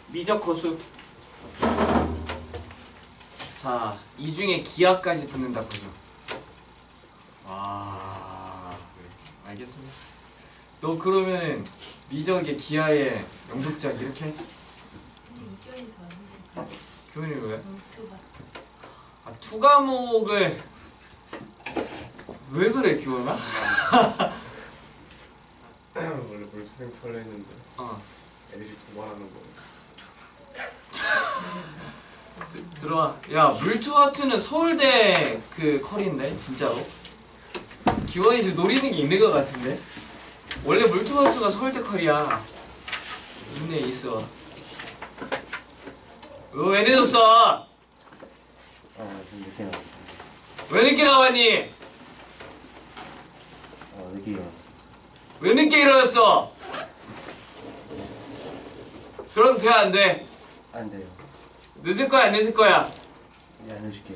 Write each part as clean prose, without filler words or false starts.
미적 거수. 자, 이 중에 기하까지 듣는다 거죠. 와, 네, 알겠습니다. 너 그러면은 미적의 기하의 영독작 이렇게? 교훈이 더 힘들어. 교훈이 왜? 투가. 아, 투 과목을 왜 그래 교훈아? 원래 물수생 털려 했는데 애들이 도발하는 거. 들어와. 야, 물투와투는 서울대 그 컬인데 진짜로. 기원이 지금 노리는 게 있는 것 같은데. 원래 물투와투가 서울대 컬이야. 있네 있어. 왜 늦었어? 좀 늦게 나왔어요. 왜 늦게 나왔니? 늦게 일어났어요. 왜 늦게 일어났어? 그럼 돼 안 돼? 안 돼요. 늦을 거야 안 늦을 거야? 네, 안 늦을게요.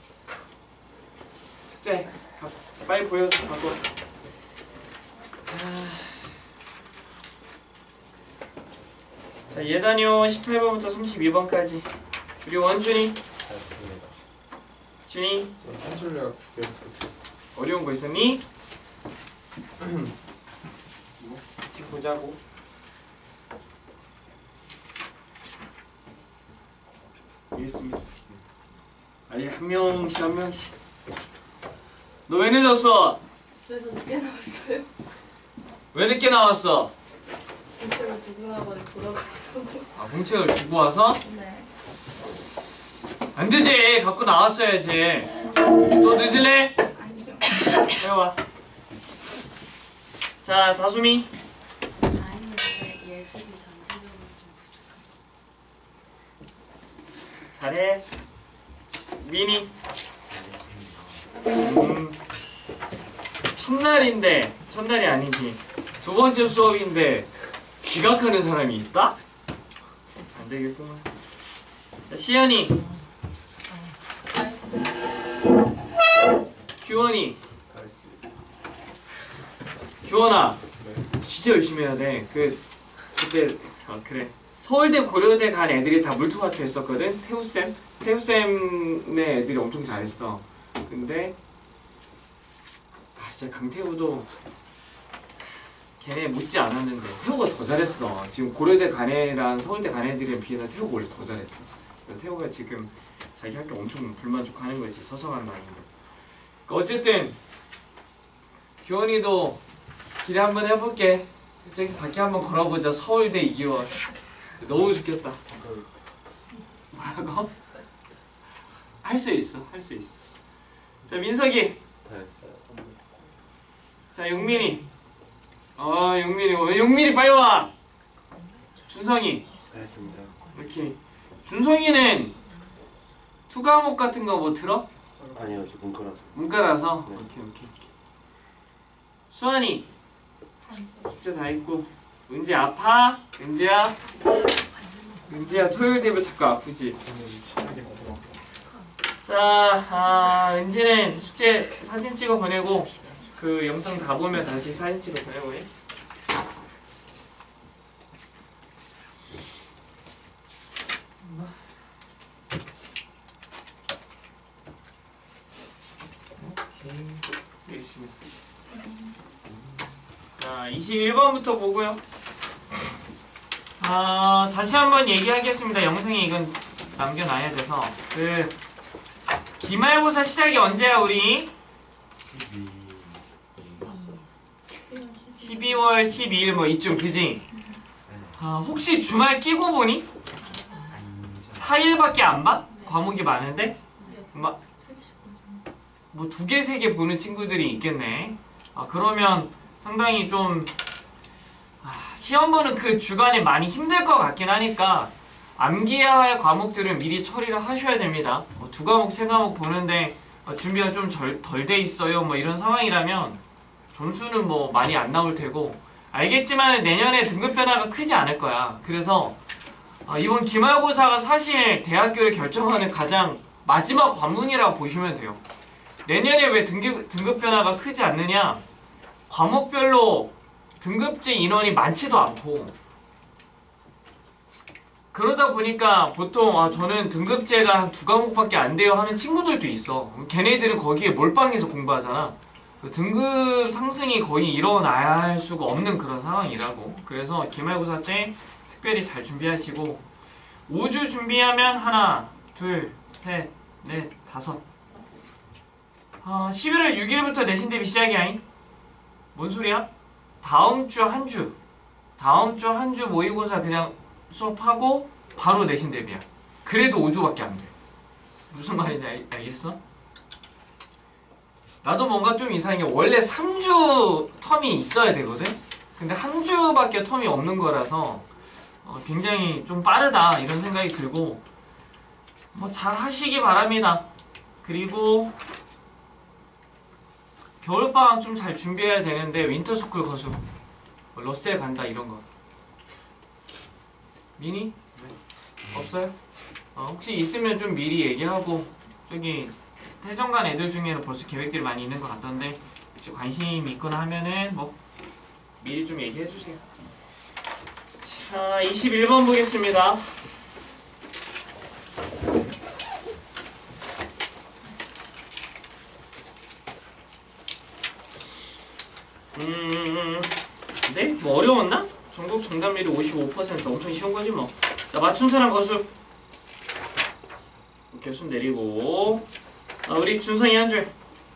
숙제 빨리 보여줘 갖고. 자, 예단요 18번부터 32번까지. 우리 원준이, 잘했습니다. 준이 저는 한줄레가 2개 붙었어요. 어려운 거 있었니? 같이 보자고. 알겠습니다. 아니 한 명씩 한 명씩. 너 왜 늦었어? 집에서 늦게 나왔어요. 왜 늦게 나왔어? 공책을 두고 나가지고 돌아가려고. 아, 공책을 두고 와서? 네. 안 되지. 갖고 나왔어야지. 또 늦을래? 아니요. 해와. 자, 다솜이. 아닌데 예습이 전체적으로 좀 부족한. 잘해. 미니. 첫날이 아니지. 두 번째 수업인데 지각하는 사람이 있다? 안 되겠구만. 자, 시연이. 규원이. 잘했습니다. 규원아. 네. 진짜 열심히 해야 돼. 그때 그래. 서울대 고려대 간 애들이 다 물투마투 했었거든. 태우쌤의 애들이 엄청 잘했어. 근데 진짜 강태우도 걔네 못지 않았는데 태우가 더 잘했어. 지금 고려대 간 애랑 서울대 간 애들에 비해서 태우가 원래 더 잘했어. 태우가 지금 자기 학교 엄청 불만족하는 거지. 서성한 마인드. 어쨌든 규원이도 기대 한번 해볼게. 저기 밖에 한번 걸어보자. 서울대 이기원. 너무 좋겠다. 뭐라고? 할 수 있어. 할 수 있어. 자, 민석이. 잘했어요. 자, 용민이. 용민이 빨리 와. 준성이. 잘했습니다. 이렇게. 준성이는 투 과목 같은 거 뭐 들어? 아니요, 저 문과라서. 문과라서? 네. 오케이. 수환이. 숙제 다 했고. 은지 아파? 은지야 토요일 되면 자꾸 아프지? 자, 은지는 숙제 사진 찍어 보내고 그 영상 다 보면 다시 사진 찍어 보내고 해. 오케이, 알겠습니다. 자, 21번부터 보고요. 다시 한번 얘기하겠습니다. 영상에 이건 남겨놔야 돼서. 기말고사 시작이 언제야 우리? 12월 12일 뭐 이쯤 그지? 혹시 주말 끼고 보니? 4일밖에 안 봐? 과목이 많은데? 뭐 2개, 3개 보는 친구들이 있겠네. 그러면 상당히 좀 시험 보는 그 주간에 많이 힘들 것 같긴 하니까 암기해야 할 과목들은 미리 처리를 하셔야 됩니다. 2과목, 3과목 보는데 준비가 좀 덜 돼 있어요. 뭐 이런 상황이라면 점수는 뭐 많이 안 나올 테고 알겠지만 내년에 등급 변화가 크지 않을 거야. 그래서 이번 기말고사가 사실 대학교를 결정하는 가장 마지막 관문이라고 보시면 돼요. 내년에 왜 등급 변화가 크지 않느냐? 과목별로 등급제 인원이 많지도 않고 그러다 보니까 보통 저는 등급제가 한 2과목밖에 안 돼요 하는 친구들도 있어. 걔네들은 거기에 몰빵해서 공부하잖아. 그 등급 상승이 거의 일어날 수가 없는 그런 상황이라고. 그래서 기말고사 때 특별히 잘 준비하시고 5주 준비하면 하나, 둘, 셋, 넷, 다섯. 11월 6일부터 내신 대비 시작이야잉. 뭔 소리야? 다음 주 한 주 모의고사 그냥 수업하고 바로 내신 대비야. 그래도 5주밖에 안 돼. 무슨 말인지 알겠어? 나도 뭔가 좀 이상한 게 원래 3주 텀이 있어야 되거든? 근데 한 주밖에 텀이 없는 거라서 굉장히 좀 빠르다 이런 생각이 들고 뭐 잘 하시기 바랍니다. 그리고 겨울방학 좀 잘 준비해야 되는데 윈터스쿨 거수 러셀 간다 이런 거 미니? 없어요? 혹시 있으면 좀 미리 얘기하고 저기 태정관 애들 중에는 벌써 계획들이 많이 있는 것 같던데 혹시 관심 있거나 하면은 뭐 미리 좀 얘기해 주세요. 자, 21번 보겠습니다. 네? 뭐 어려웠나? 전국 정답률이 55% 엄청 쉬운 거지 뭐. 자, 맞춘 사람 거수. 이렇게 손 내리고. 우리 준성이 한 줄.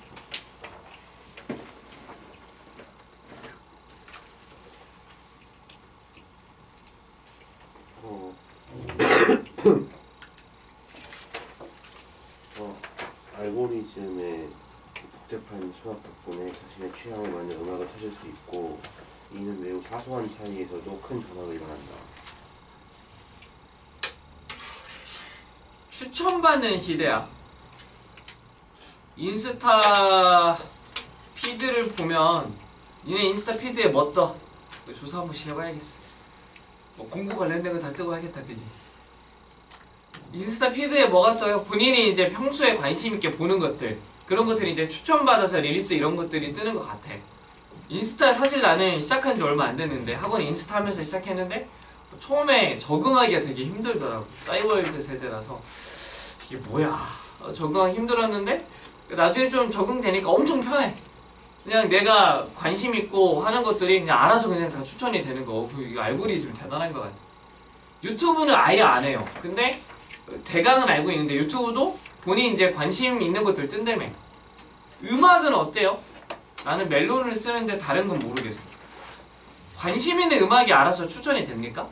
알고리즘의 복잡한 수학 덕분에 자신의 취향에 맞는 음악을 찾을 수 있고 이는 매우 사소한 차이에서도 큰 변화가 일어난다. 추천받는 시대야. 인스타 피드를 보면 니네 인스타 피드에 뭐 떠? 조사 한 번씩 해봐야겠어. 뭐 공부 관련된 거 다 뜨고 하겠다, 그지? 인스타 피드에 뭐가 떠요? 본인이 이제 평소에 관심 있게 보는 것들, 그런 것들이 이제 추천받아서 릴리스 이런 것들이 뜨는 것 같아. 인스타 사실 나는 시작한 지 얼마 안 됐는데 학원 인스타 하면서 시작했는데 처음에 적응하기가 되게 힘들더라고. 싸이월드 세대라서 이게 뭐야 적응하기 힘들었는데 나중에 좀 적응되니까 엄청 편해. 그냥 내가 관심 있고 하는 것들이 그냥 알아서 그냥 다 추천이 되는 거. 이 알고리즘 대단한 것 같아. 유튜브는 아예 안 해요. 근데 대강은 알고 있는데 유튜브도 본인 이제 관심 있는 것들 뜬다며. 음악은 어때요? 나는 멜론을 쓰는데 다른 건 모르겠어. 관심 있는 음악이 알아서 추천이 됩니까?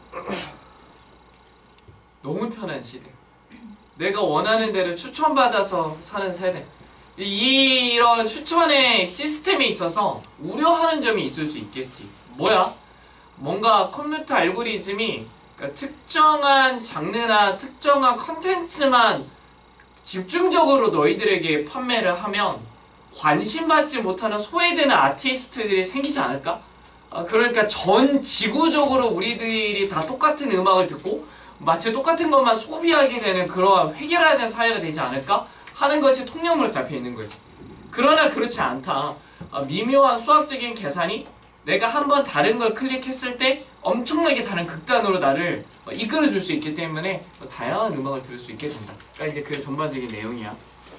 너무 편한 시대. 내가 원하는 대로 추천받아서 사는 세대. 이런 추천의 시스템에 있어서 우려하는 점이 있을 수 있겠지. 뭐야? 뭔가 컴퓨터 알고리즘이 그러니까 특정한 장르나 특정한 컨텐츠만 집중적으로 너희들에게 판매를 하면 관심받지 못하는 소외되는 아티스트들이 생기지 않을까? 그러니까 전 지구적으로 우리들이 다 똑같은 음악을 듣고 마치 똑같은 것만 소비하게 되는 그러한 획일화된 사회가 되지 않을까? 하는 것이 통념으로 잡혀 있는 거지. 그러나 그렇지 않다. 미묘한 수학적인 계산이 내가 한번 다른 걸 클릭했을 때 엄청나게 다른 극단으로 나를 이끌어줄 수 있기 때문에 다양한 음악을 들을 수 있게 된다. 그러니까 이제 그 전반적인 내용이야.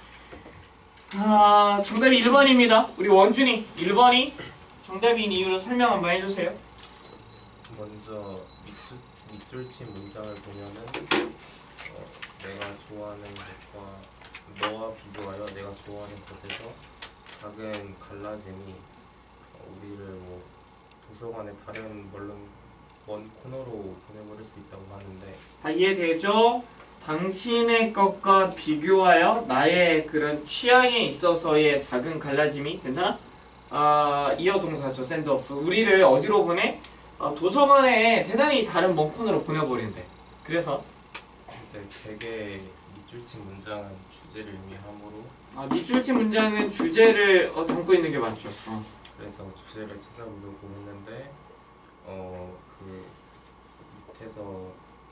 정답이 1번입니다. 우리 원준이 1번이 정답인 이유를 설명 한번 해주세요. 먼저 밑줄친 문장을 보면은 내가 좋아하는 것과 너와 비교하여 내가 좋아하는 것에서 작은 갈라짐이 우리를 뭐 도서관의 다른 먼 코너로 보내버릴 수 있다고 하는데 다 이해되죠? 당신의 것과 비교하여 나의 그런 취향에 있어서의 작은 갈라짐이 괜찮아? 이어 동사죠. 샌드오프. 우리를 어디로 보내? 도서관에 대단히 다른 먼 코너로 보내버린대. 그래서 네, 되게 밑줄친 문장은 주제를 의미하므로 밑줄친 문장은 주제를 담고 있는 게 맞죠. 그래서 주제를 찾아보려고 했는데 그 밑에서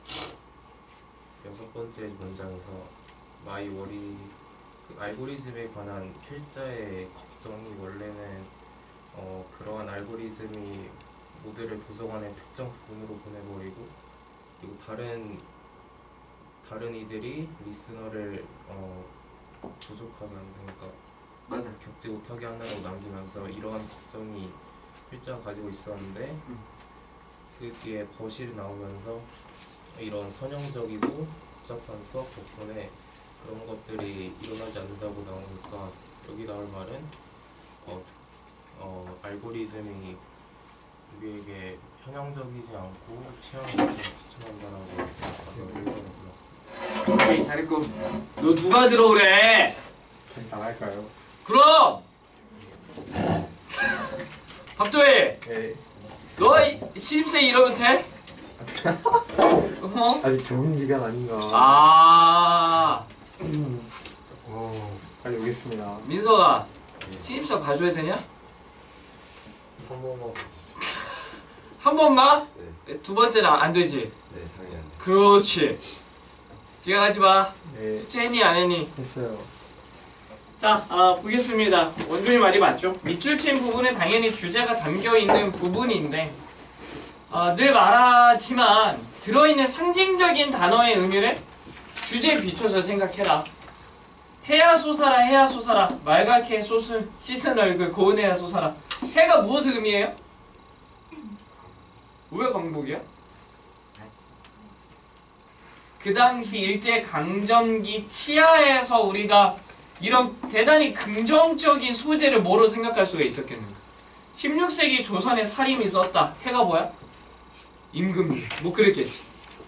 6번째 문장에서 마이 워리 그 알고리즘에 관한 필자의 걱정이 원래는 그러한 알고리즘이 모델을 도서관의 특정 부분으로 보내버리고 그리고 다른 다른 이들이 리스너를 부족하게 만드니까 맞아. 겪지 못하게 하느라고 남기면서 이러한 걱정이 필자가 가지고 있었는데 그 뒤에 거실이 나오면서 이런 선형적이고 복잡한 수학 덕분에 그런 것들이 일어나지 않는다고 나오니까 여기 나올 말은 알고리즘이 우리에게 편향적이지 않고 취향을 추천한다라고 가서 일본에 불렀습니다. 오케이, 잘했고. 너 누가 들어오래? 다시 나갈까요? 그럼! 박도희! 네. 너 신입생 이러면 돼? 어? 아직 좋은 기간 아닌가. 아, 다녀오겠습니다. 민서가 신입생 봐줘야 되냐? 한 번만 한 번만? 두 번째는 안 되지? 네, 당연히 안 돼. 그렇지. 지각하지 마. 네, 숙제했니 안 했니? 했어요. 자, 보겠습니다. 원준이 말이 맞죠? 밑줄친 부분에 당연히 주제가 담겨있는 부분인데 늘 말하지만 들어있는 상징적인 단어의 의미를 주제에 비춰서 생각해라. 해야 솟아라, 해야 솟아라. 말갛게 씻은 얼굴 고운 해야 솟아라. 해가 무엇을 의미해요? 왜 강복이야? 그 당시 일제강점기 치하에서 우리가 이런 대단히 긍정적인 소재를 뭐로 생각할 수가 있었겠는가? 16세기 조선에 살인이 썼다. 해가 뭐야? 임금님. 뭐 그랬겠지.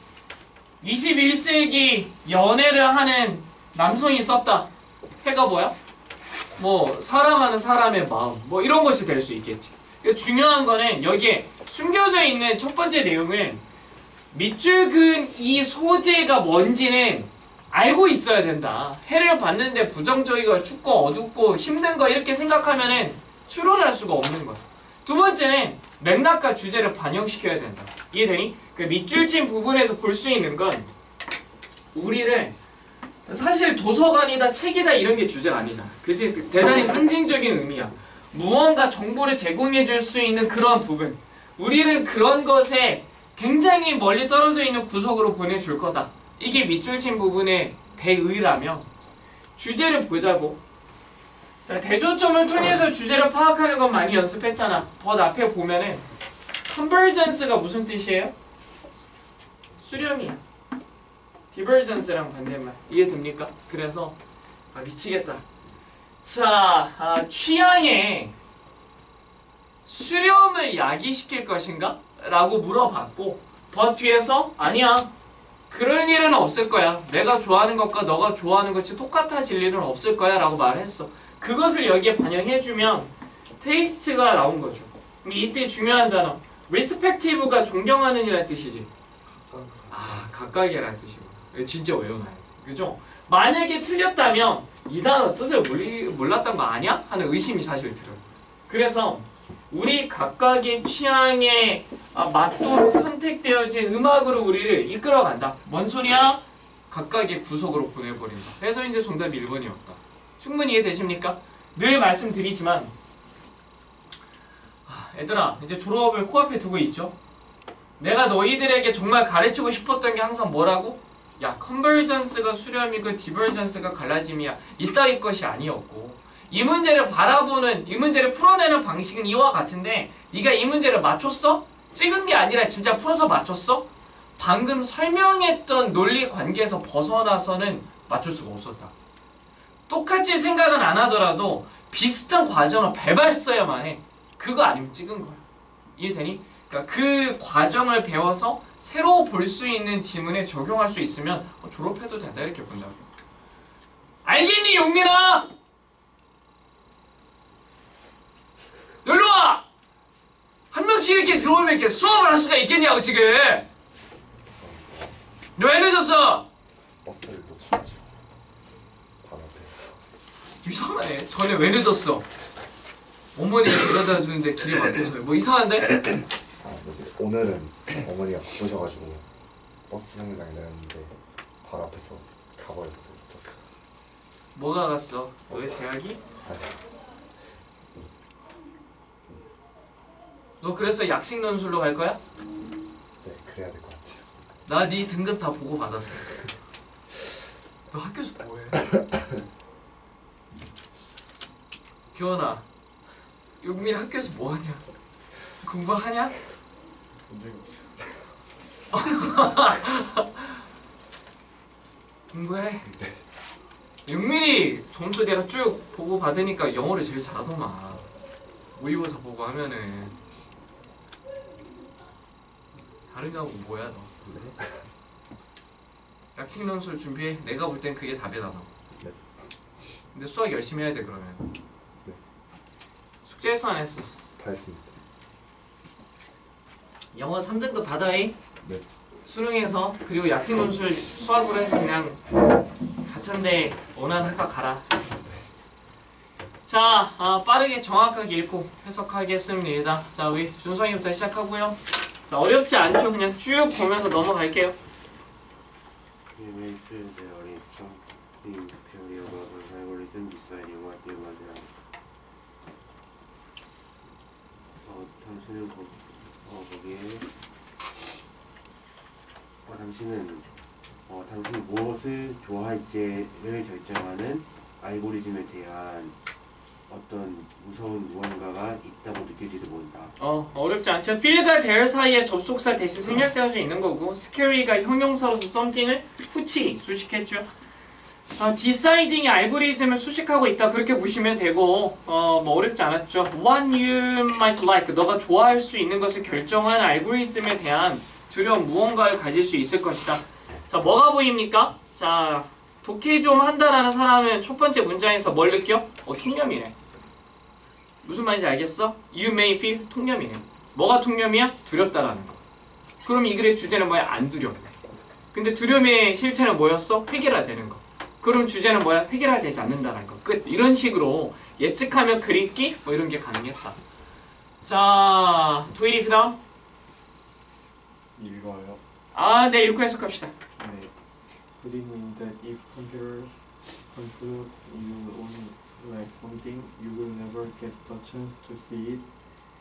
21세기 연애를 하는 남성이 썼다. 해가 뭐야? 뭐 사랑하는 사람의 마음. 뭐 이런 것이 될 수 있겠지. 그러니까 중요한 거는 여기에 숨겨져 있는 첫 번째 내용은 밑줄 그은 이 소재가 뭔지는 알고 있어야 된다. 해를 봤는데 부정적이고 춥고 어둡고 힘든 거 이렇게 생각하면은 추론할 수가 없는 거야. 두 번째는 맥락과 주제를 반영시켜야 된다. 이해되니? 그 밑줄친 부분에서 볼 수 있는 건 우리를 사실 도서관이다 책이다 이런 게 주제가 아니잖아. 그치? 대단히 상징적인 의미야. 무언가 정보를 제공해 줄 수 있는 그런 부분. 우리를 그런 것에 굉장히 멀리 떨어져 있는 구석으로 보내줄 거다. 이게 밑줄친 부분의 대의라면 주제를 보자고. 자, 대조점을 통해서 주제를 파악하는 건 많이 연습했잖아. 법 앞에 보면은 convergence가 무슨 뜻이에요? 수렴이야. divergence랑 반대말. 이해됩니까? 그래서 미치겠다. 자, 취향에 수렴을 야기시킬 것인가? 라고 물어봤고 법 뒤에서 아니야. 그럴 일은 없을 거야. 내가 좋아하는 것과 너가 좋아하는 것이 똑같아질 일은 없을 거야 라고 말했어. 그것을 여기에 반영해주면 테이스트가 나온 거죠. 이때 중요한 단어 respective가 존경하는 이라는 뜻이지. 각각이라는 뜻이고. 진짜 외워놔야 돼. 그죠? 만약에 틀렸다면 이 단어 뜻을 몰랐던 거 아니야? 하는 의심이 사실 들어요. 그래서 우리 각각의 취향에 맞도록 선택되어진 음악으로 우리를 이끌어간다. 뭔 소리야? 각각의 구석으로 보내버린다. 그래서 이제 정답이 1번이었다. 충분히 이해되십니까? 늘 말씀드리지만 얘들아 이제 졸업을 코앞에 두고 있죠? 내가 너희들에게 정말 가르치고 싶었던 게 항상 뭐라고? 야, 컨버전스가 수렴이고 디버전스가 갈라짐이야. 이따위 것이 아니었고 이 문제를 바라보는, 이 문제를 풀어내는 방식은 이와 같은데 네가 이 문제를 맞췄어? 찍은 게 아니라 진짜 풀어서 맞췄어? 방금 설명했던 논리 관계에서 벗어나서는 맞출 수가 없었다. 똑같이 생각은 안 하더라도 비슷한 과정을 밟았어야만 해. 그거 아니면 찍은 거야. 이해되니? 그러니까 그 과정을 배워서 새로 볼 수 있는 지문에 적용할 수 있으면 졸업해도 된다 이렇게 본다고. 알겠니 용민아? 놀러와! 한 명씩 이렇게 들어오면 이렇게 수업을 할 수가 있겠냐고 지금. 너 왜 늦었어? 버스를 놓쳐가지고 바로 앞에서. 이상하네. 전에 왜 늦었어? 어머니가 데려다 주는데 길이 막혀서 뭐 이상한데? 뭐지? 오늘은 어머니가 바쁘셔가지고 버스 정류장에 내렸는데 바로 앞에서 가버렸어요. 버스가. 뭐가 갔어? 너의 대학이? 아니, 너 그래서 약식 논술로 갈 거야? 네, 그래야 될 것 같아요. 나 네 등급 다 보고 받았어. 너 학교에서 뭐해? 규현아, 용민이 학교에서 뭐하냐? 공부하냐? 본 적이 없어. 공부해. 용민이 점수 내가 쭉 보고 받으니까 영어를 제일 잘하더만. 모의고사 보고 하면은. 다른 과목 뭐야 너? 그래? 약식 논술 준비해. 내가 볼 땐 그게 답이다 너. 네. 근데 수학 열심히 해야 돼 그러면. 네. 숙제했어 안 했어? 다 했습니다. 영어 3등급 받아이. 네. 수능에서 그리고 약식 논술 수학으로 해서 그냥 가천대 원하는 학과 가라. 자, 빠르게 정확하게 읽고 해석하겠습니다. 자, 우리 준성이부터 시작하고요. 자, 어렵지 않죠? 그냥 쭉 보면서 넘어갈게요. Create there is something theory about algorithm deciding what you want to have. 당신은 거기에 당신이 무엇을 좋아할지를 결정하는 알고리즘에 대한 어떤 무서운 무언가가 있다고 느껴지도 모른다. 어렵지 않죠? field과 there 사이에 접속사 대신 생략되어져 있는 거고 scary가 형용사로서 something을 후치, 수식했죠. deciding이 알고리즘을 수식하고 있다 그렇게 보시면 되고 뭐 어렵지 않았죠. what you might like, 너가 좋아할 수 있는 것을 결정한 알고리즘에 대한 두려운 무언가를 가질 수 있을 것이다. 자, 뭐가 보입니까? 자, 독해 좀 한다라는 사람은 첫 번째 문장에서 뭘 느껴? 통념이네. 무슨 말인지 알겠어? You may feel 통념이네. 뭐가 통념이야? 두렵다라는 거. 그럼 이 글의 주제는 뭐야? 안 두려워. 근데 두려움의 실체는 뭐였어? 회개라되는 거. 그럼 주제는 뭐야? 회개라되지 않는다는 거. 끝. 이런 식으로 예측하면 글 읽기 뭐 이런 게 가능했다. 자, 도일이 그 다음. 읽어요. 네, 읽고 해석합시다. 네. Could it mean that if computers conclude you only like something, you will never get the chance to see it?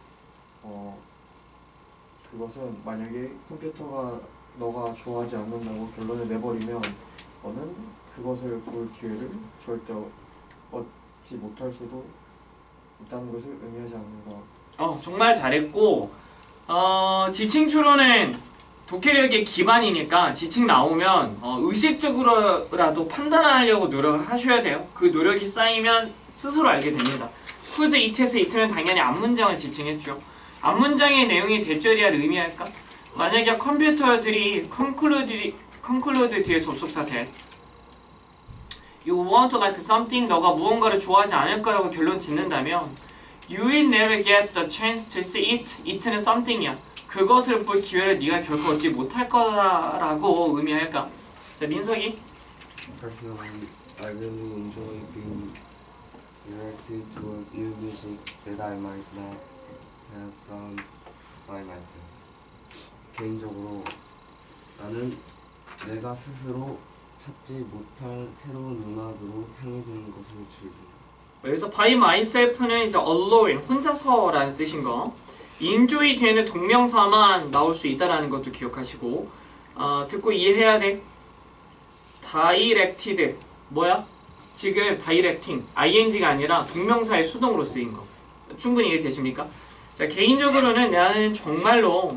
그것은 만약에 컴퓨터가 너가 좋아하지 않는다고 결론을 내버리면 너는 그것을 볼 기회를 절대 얻지 못할 수도 있다는 것을 의미하지 않는가. 정말 잘했고 지칭 추론은 독해력의 기반이니까 지칭 나오면 의식적으로라도 판단하려고 노력을 하셔야 돼요. 그 노력이 쌓이면 스스로 알게 됩니다. could it에서 it는 당연히 앞문장을 지칭했죠. 앞문장의 내용이 대절이야를 의미할까? 만약에 컴퓨터들이 conclude 뒤에 접속사 that You want to like something, 너가 무언가를 좋아하지 않을 거라고 결론 짓는다면 You will never get the chance to see it. it는 something이야. 그것을 볼 기회를 네가 결코 얻지 못할 거라고 의미할까? 자, 민석이. Personally, I really enjoy being directed toward new music that I might not have found by myself. 개인적으로 나는 내가 스스로 찾지 못할 새로운 음악으로 향해지는 것을 즐긴다. 여기서 by myself는 이제 alone, 혼자서라는 뜻인 거. enjoy 뒤에는 동명사만 나올 수 있다라는 것도 기억하시고 듣고 이해해야 돼. directed 뭐야? 지금 directing ing가 아니라 동명사의 수동으로 쓰인 거. 충분히 이해되십니까? 자, 개인적으로는 나는 정말로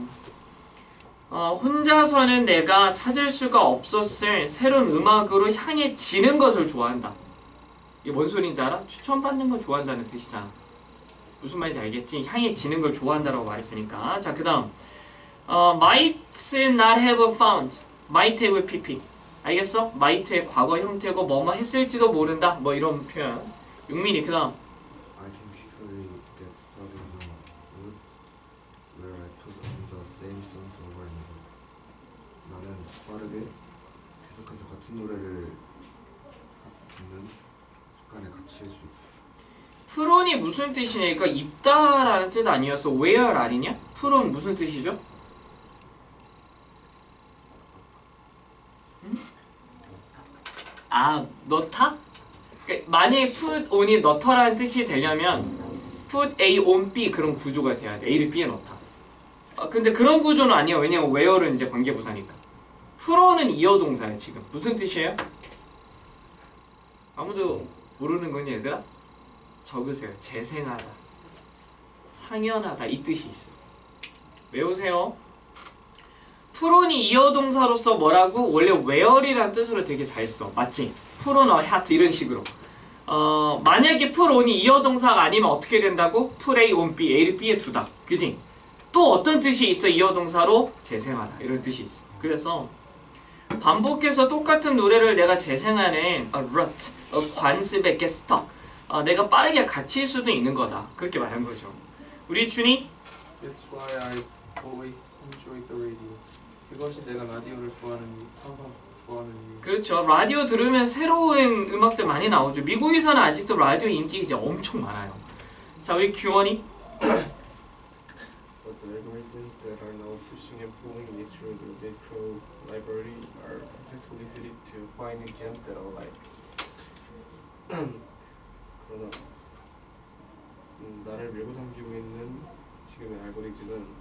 혼자서는 내가 찾을 수가 없었을 새로운 음악으로 향해지는 것을 좋아한다. 이게 뭔 소리인지 알아? 추천받는 걸 좋아한다는 뜻이잖아. 무슨 말인지 알겠지? 향해지는 걸 좋아한다라고 말했으니까. 자, 그 다음 might not have found, might have pp. 알겠어? might의 과거 형태고 뭐뭐 했을지도 모른다. 뭐 이런 표현. 용민이 그 다음. I can quickly get started now. Would where I put on the same songs over and over. 나는 빠르게 계속해서 같은 노래를 듣는 습관에 갇힐 수 있다. 프론이 무슨 뜻이냐니까 입다라는 뜻 아니어서 where 아니냐? 프론 무슨 뜻이죠? 넣다? 그러니까 만약에 put on이 넣다라는 뜻이 되려면 put A on B 그런 구조가 돼야 돼. A를 B에 넣다. 근데 그런 구조는 아니야. 왜냐면 where는 이제 관계부사니까. 프론은 이어동사야 지금. 무슨 뜻이에요? 아무도 모르는 거니 얘들아? 적으세요. 재생하다, 상연하다 이 뜻이 있어요. 외우세요. 푸론이 이어동사로서 뭐라고? 원래 where이라는 뜻으로 되게 잘 써. 맞지? 푸론 or hat 이런 식으로. 만약에 푸론이 이어동사가 아니면 어떻게 된다고? put A on B, A를 B에 두다. 그지? 또 어떤 뜻이 있어? 이어동사로 재생하다 이런 뜻이 있어. 그래서 반복해서 똑같은 노래를 내가 재생하는 rut, 관습의 stuck. 내가 빠르게 갇힐 수도 있는 거다. 그렇게 말한 거죠. 우리 준이? That's why I always enjoy the radio. 그것이 내가 라디오를 항상 좋아하는 이유. 그렇죠. 라디오 들으면 새로운 음악들 많이 나오죠. 미국에서는 아직도 라디오 인기 이제 엄청 많아요. 자, 우리 규원이? But the algorithms that are now pushing and pulling me through the Discord library are perfectly suited to finding gems that I like. 그러나 나를 밀고 당기고 있는 지금의 알고리즘은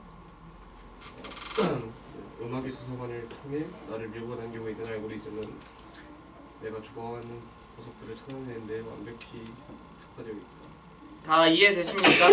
음악의 도서관을 통해 나를 밀고 당기고 있는 알고리즘은 내가 좋아하는 보석들을 찾아내는데 완벽히 특화되어 있다. 다 이해되십니까?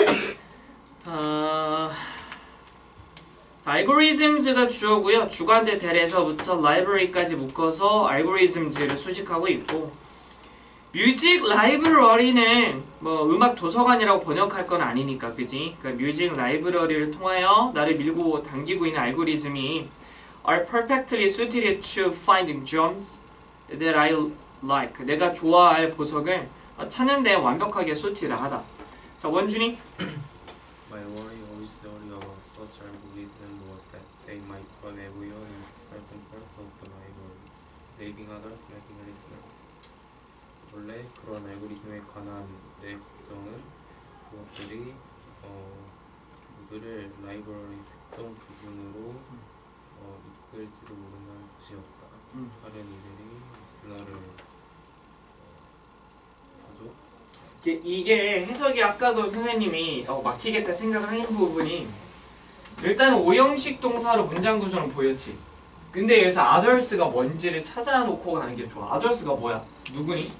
알고리즘즈가 주어고요. 주관대 대에서부터 라이브러리까지 묶어서 알고리즘즈를 수식하고 있고, 뮤직 라이브러리는 뭐 음악 도서관이라고 번역할 건 아니니까, 그지? 그러니까 뮤직 라이브러리를 통하여 나를 밀고 당기고 있는 알고리즘이 are perfectly suited to finding gems that I like. 내가 좋아할 보석을 찾는 데 완벽하게 suited하다. 자, 원준이. My worry always theory about such algorithm was that they might run everywhere in certain parts of the library, leaving others making listeners. 원래 그런 알고리즘에 관한 내 걱정은 그것들이 모두를 라이브러리 특정 부분으로 이끌지도 모른다는 것이었다. 다른 이들이 리스너를 부족? 이게 해석이 아까도 선생님이 막히겠다 생각을 하는 부분이, 일단 오형식 동사로 문장 구조는 보였지. 근데 여기서 others가 뭔지를 찾아놓고 가는 게 좋아. others가 뭐야? 누구니?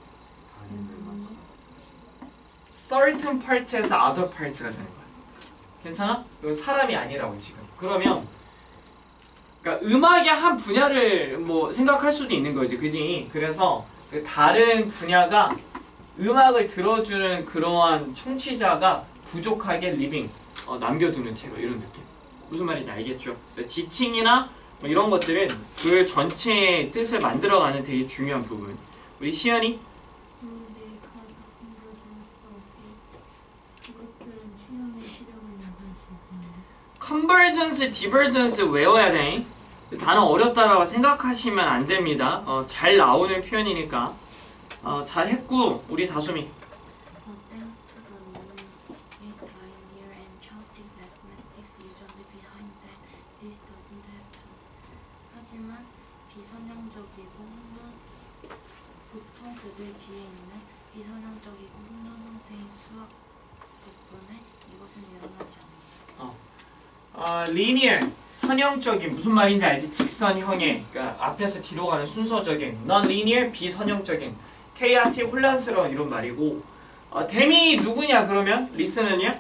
certain parts에서 other parts가 되는 거야. 괜찮아? 이거 사람이 아니라고 지금. 그러면 그러니까 음악의 한 분야를 뭐 생각할 수도 있는 거지, 그지? 그래서 그 다른 분야가 음악을 들어주는 그러한 청취자가 부족하게 리빙 남겨두는 채로 이런 느낌. 무슨 말인지 알겠죠? 그래서 지칭이나 뭐 이런 것들은 그 전체의 뜻을 만들어가는 되게 중요한 부분. 우리 시연이? 내가 나쁜 수가 없고 그것들은 취향의 시력을 나갈 수 있는데 컨버전스, 디버전스 외워야 돼. 단어 어렵다라고 생각하시면 안 됩니다. 잘 나오는 표현이니까. 잘했고, 우리 다솜이. But thanks to the non-linear and chaotic mathematics usually behind that, this doesn't happen. 하지만 비선형적이고 보통 그들 뒤에 있는 비선형적이고 훈련 상태인 수학 덕분에 이것은 일어나지 않는다. linear, 선형적인, 무슨 말인지 알지? 직선형의, 그러니까 앞에서 뒤로 가는 순서적인, non-linear, 비선형적인, chaotic, 혼란스러운 이런 말이고, 댐이 누구냐 그러면? 리스는요?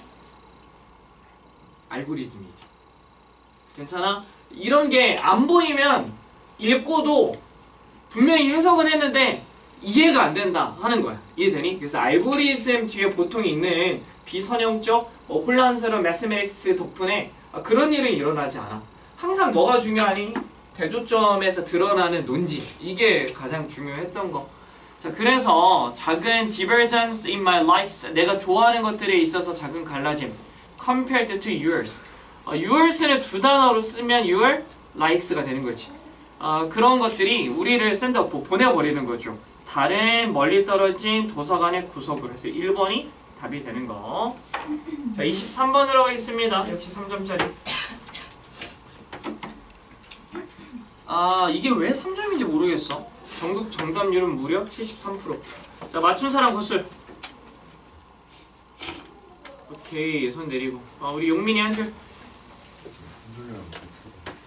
알고리즘이죠. 괜찮아? 이런 게 안 보이면 읽고도 분명히 해석은 했는데 이해가 안 된다 하는 거야. 이해되니? 그래서 알고리즘 뒤에 보통 있는 비선형적, 혼란스러운 매스메틱스 덕분에 그런 일은 일어나지 않아. 항상 뭐가 중요하니? 대조점에서 드러나는 논지. 이게 가장 중요했던 거. 자, 그래서 작은 divergence in my likes. 내가 좋아하는 것들에 있어서 작은 갈라짐. compared to yours. yours는 두 단어로 쓰면 your likes가 되는 거지. 그런 것들이 우리를 샌드오프 보내버리는 거죠. 다른 멀리 떨어진 도서관의 구석으로 해서 1번이 답이 되는 거. 자, 23번으로 가겠습니다. 역시 3점짜리. 이게 왜 3점인지 모르겠어. 전국 정답률은 무려 73%. 자, 맞춘 사람 구슬. 오케이, 손 내리고. 우리 용민이 한 줄.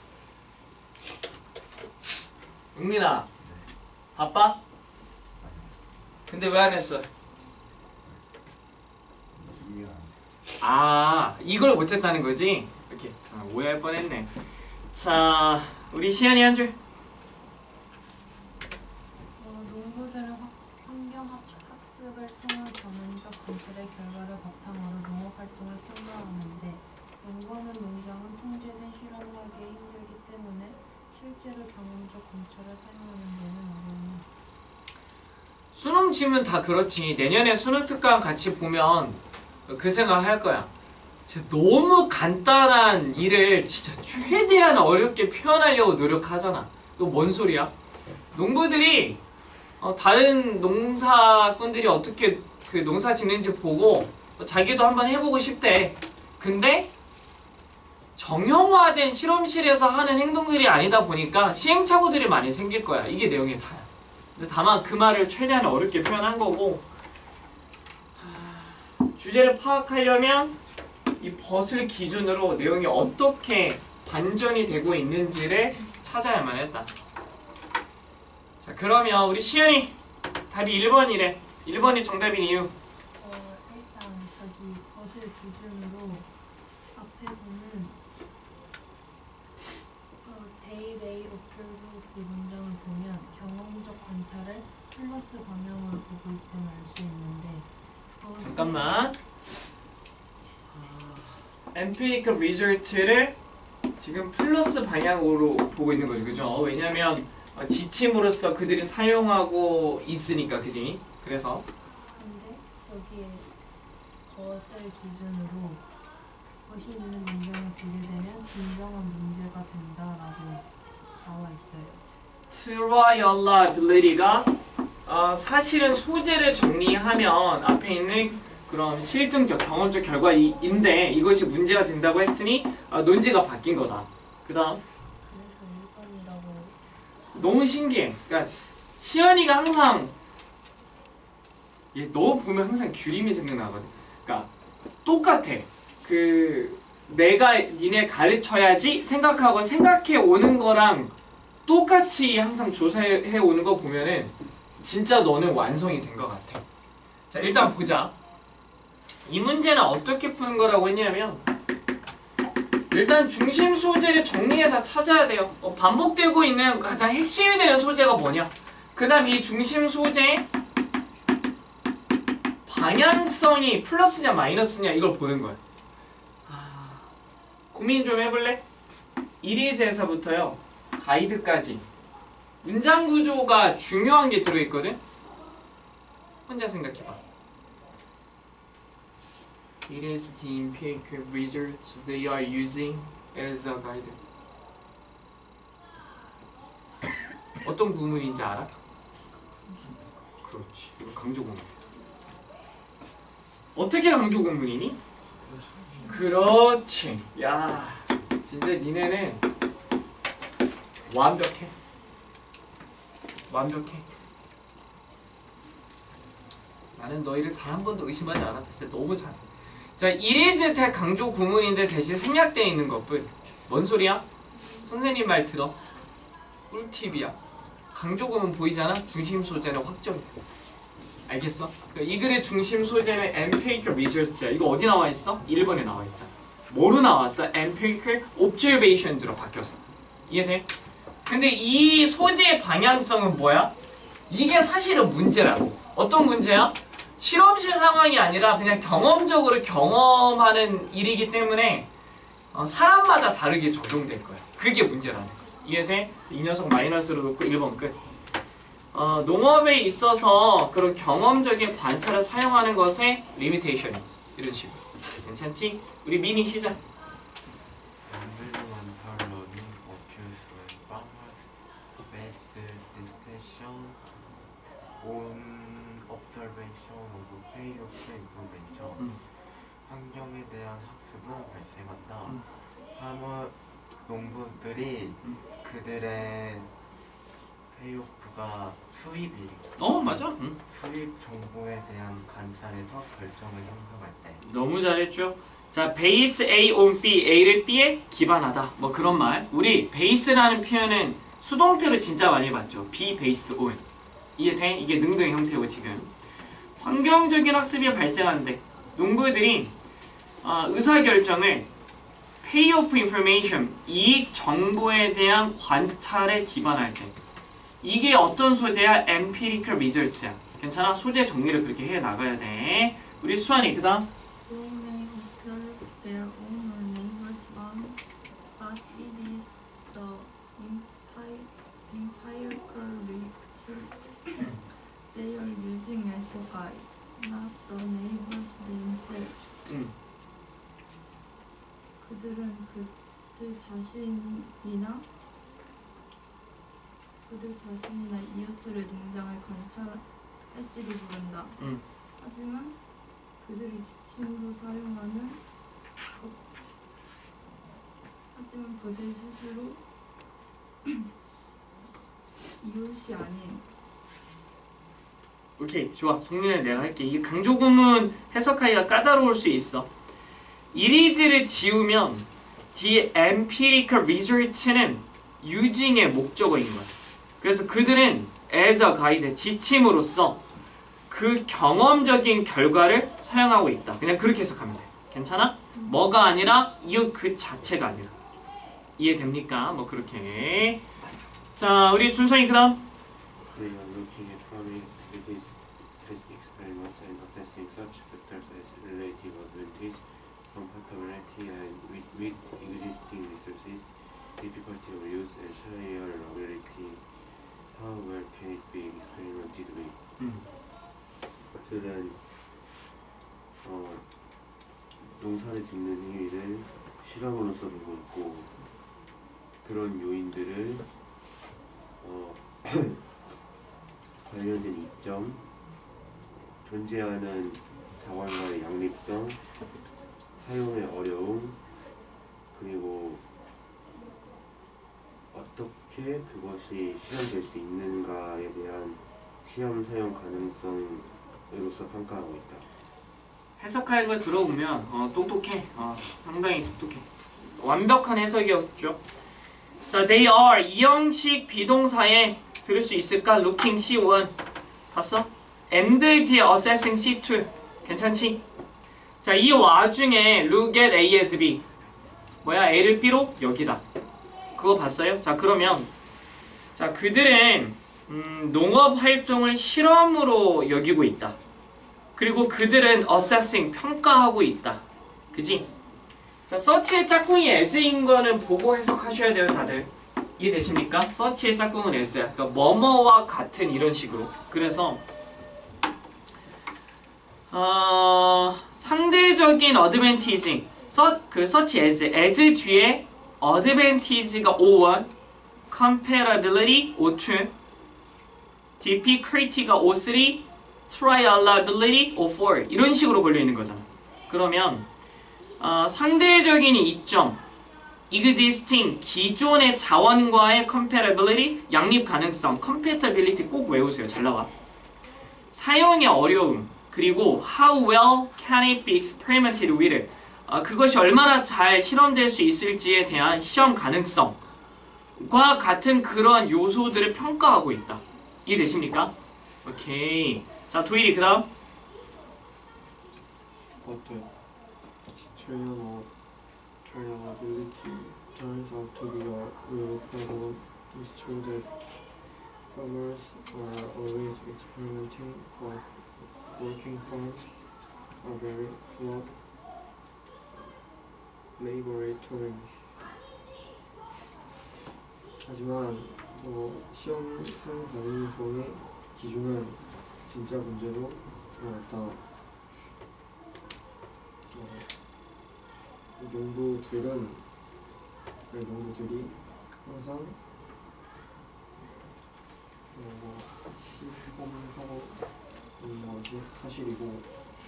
용민아, 바빠? 근데 왜 안 했어? 이해가 안 돼. 아, 이걸 못했다는 거지? 이렇게 오해할 뻔했네. 자, 우리 시연이 한 줄. 농부들은 환경학습을 통한 전문적 관찰의 결과를 바탕으로 농업활동을 평가하는데 농부는 농장은 통제된 실험하기에 힘들기 때문에 실제로 경험적 관찰을 사용하는 데는 어려움이 수능 지문 다 그렇지. 내년에 수능 특강 같이 보면 그 생각 할 거야. 진짜 너무 간단한 일을 진짜 최대한 어렵게 표현하려고 노력하잖아. 이거 뭔 소리야? 농부들이 다른 농사꾼들이 어떻게 그 농사 짓는지 보고 자기도 한번 해보고 싶대. 근데 정형화된 실험실에서 하는 행동들이 아니다 보니까 시행착오들이 많이 생길 거야. 이게 내용의 다야. 근데 다만 그 말을 최대한 어렵게 표현한 거고, 주제를 파악하려면 이 벗을 기준으로 내용이 어떻게 반전이 되고 있는지를 찾아야만 했다. 자, 그러면 우리 시연이 답이 1번이래. 1번이 정답인 이유. 일단 저기 것을 기준으로 앞에서는 They lay observe 그 문장을 보면 경험적 관찰을 플러스 방향으로 보고 있음을 알 수 있는데 잠깐만. empirical result를 지금 플러스 방향으로 보고 있는 거죠, 그죠? 왜냐면 지침으로서 그들이 사용하고 있으니까, 그지? 그래서 근데 여기에 것을 기준으로 것이 있는 문장을 보게 되면 진정한 문제가 된다라고 나와 있어요. trialability가 사실은 소재를 정리하면 앞에 있는 그런 실증적, 경험적 결과인데 이것이 문제가 된다고 했으니 논지가 바뀐 거다. 그 다음 그래서 1번이라고 너무 신기해. 그러니까 시연이가 항상 너 보면 항상 규림이 생각나거든. 그러니까 똑같아. 그 내가 니네 가르쳐야지 생각하고 생각해 오는 거랑 똑같이 항상 조사해 오는 거 보면은 진짜 너는 완성이 된 것 같아. 자, 일단 보자. 이 문제는 어떻게 푸는 거라고 했냐면 일단 중심 소재를 정리해서 찾아야 돼요. 반복되고 있는 가장 핵심이 되는 소재가 뭐냐? 그 다음 이 중심 소재의 방향성이 플러스냐 마이너스냐 이걸 보는 거야. 고민 좀 해볼래? 1위에서부터요 가이드까지 문장 구조가 중요한 게 들어있거든? 혼자 생각해봐. It is the empirical results they are using as a guide. 어떤 구문인지 알아? 그렇지. 이거 강조 구문. 어떻게 강조 구문이니? 그렇지. 야, 진짜 니네는 완벽해. 완벽해. 나는 너희를 단 한 번도 의심하지 않았다. 진짜 너무 잘해. 자, 이리즈택 강조 구문인데 대신 생략되어 있는 것뿐. 뭔 소리야? 선생님 말 들어. 꿀팁이야. 강조 구문 보이잖아? 중심 소재는 확정이야. 알겠어? 이 글의 중심 소재는 empirical results야. 이거 어디 나와 있어? 1번에 나와 있잖아. 뭐로 나왔어? empirical observations로 바뀌어서. 이해돼? 근데 이 소재의 방향성은 뭐야? 이게 사실은 문제라고. 어떤 문제야? 실험실 상황이 아니라 그냥 경험적으로 경험하는 일이기 때문에 사람마다 다르게 적용될 거야. 그게 문제라는 거야. 이해돼? 이 녀석 마이너스로 놓고 1번 끝. 농업에 있어서 그런 경험적인 관찰을 사용하는 것에 limitation이 있어. 이런 식으로. 괜찮지? 우리 미니 시작. learning occurs when farmers base their discussion on observation of failure information. 환경에 대한 학습은 발생한다. 농부들이 그들의 페이오프가 수입이 맞아. 수입 정보에 대한 관찰에서 결정을 형성할 때 너무 잘했죠. 자, base A on B, A를 B에 기반하다. 뭐 그런 말. 우리 base라는 표현은 수동태로 진짜 많이 봤죠. B based on. 이해돼? 이게 능동의 형태고 지금. 환경적인 학습이 발생하는데 농부들이 의사결정을 pay of information, 이익 정보에 대한 관찰에 기반할 때 이게 어떤 소재야? empirical results야. 괜찮아? 소재 정리를 그렇게 해 나가야 돼. 우리 수환이 그다음. They may observe their own or neighbor's one, but it is the empirical result they are using as a guide, not the neighbors themselves. 그들은 그들 자신이나 이웃들의 농장을 관찰할지도 모른다. 하지만 그들이 지침으로 사용하는 하지만 그들 스스로 이웃이 아닌. 오케이, 좋아. 정리는 내가 할게. 이게 강조구문 해석하기가 까다로울 수 있어. 이리즈를 지우면 뒤에 empirical result는 using의 목적어인 거야. 그래서 그들은 as a guide, 지침으로써 그 경험적인 결과를 사용하고 있다. 그냥 그렇게 해석하면 돼. 괜찮아? 뭐가 아니라 이웃 그 자체가 아니라. 이해됩니까? 뭐 그렇게. 자, 우리 준성이 그다음. They are looking at farming activities, test experiments, and assessing such factors as relative advantage, compatibility, and with existing resources, difficulty of use, and trial reliability. How well can it be experimented with? 그들은 농사를 짓는 행위를 실험으로서 보고 있고 그런 요인들을 관련된 이점, 존재하는 자원과의 양립성, 사용의 어려움, 그리고 어떻게 그것이 실현될 수 있는가에 대한 시험 사용 가능성으로서 평가하고 있다. 해석하는 걸 들어보면 똑똑해. 상당히 똑똑해. 완벽한 해석이었죠. 자, they are 이 형식 비동사에 들을 수 있을까? looking C1 봤어? and 뒤에 assessing C2 괜찮지? 자, 이 와중에 look at A as B 뭐야? A를 B로? 여기다. 그거 봤어요? 자, 그러면 자, 그들은 농업 활동을 실험으로 여기고 있다. 그리고 그들은 assessing 평가하고 있다. 그지? 자, search의 짝꿍이 as인 거는 보고 해석하셔야 돼요, 다들. 이해되십니까? search의 짝꿍은 as야. 그러니까 뭐뭐와 같은 이런 식으로. 그래서 상대적인 advantage, 그 search as 뒤에 advantage가 O1, comparability O2, difficulty가 O3, trialability O4 이런 식으로 걸려 있는 거잖아. 그러면 상대적인 이점, existing 기존의 자원과의 comparability 양립 가능성, compatibility 꼭 외우세요. 잘 나와. 사용의 어려움, 그리고 how well can it be experimented with 그것이 얼마나 잘 실험될 수 있을지에 대한 시험 가능성과 같은 그런 요소들을 평가하고 있다. 이해되십니까? 오케이. 자, 도일이 그 다음. 어때? Trialability turns out to be a real problem. It's true that farmers are always experimenting, but working farms are very flawed laboratories. 하지만 시험 사용 가능성의 기준은 진짜 문제로 드러났다. 농부들이 항상 시험하고 있는 것이 사실이고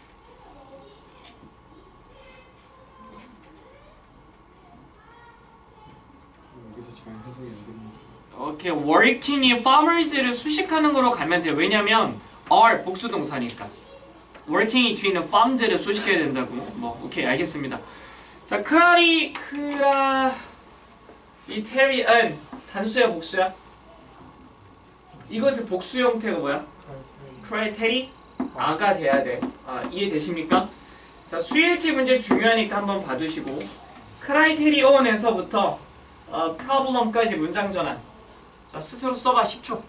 여기서 잘 해석이 안 됩니다. 오케이, working이 farmers를 수식하는 거로 가면 돼요. 왜냐면 are 복수동사니까. working이 뒤에 있는 farms를 수식해야 된다고. 뭐 오케이, 알겠습니다. 자, 이태리은 단수야 복수야? 이것의 복수 형태가 뭐야? 크라이테리? 아가 돼야 돼. 이해되십니까? 자, 수일치 문제 중요하니까 한번 봐두시고 크라이테리온에서부터 프로블럼까지 문장 전환. 자, 스스로 써봐. 10초.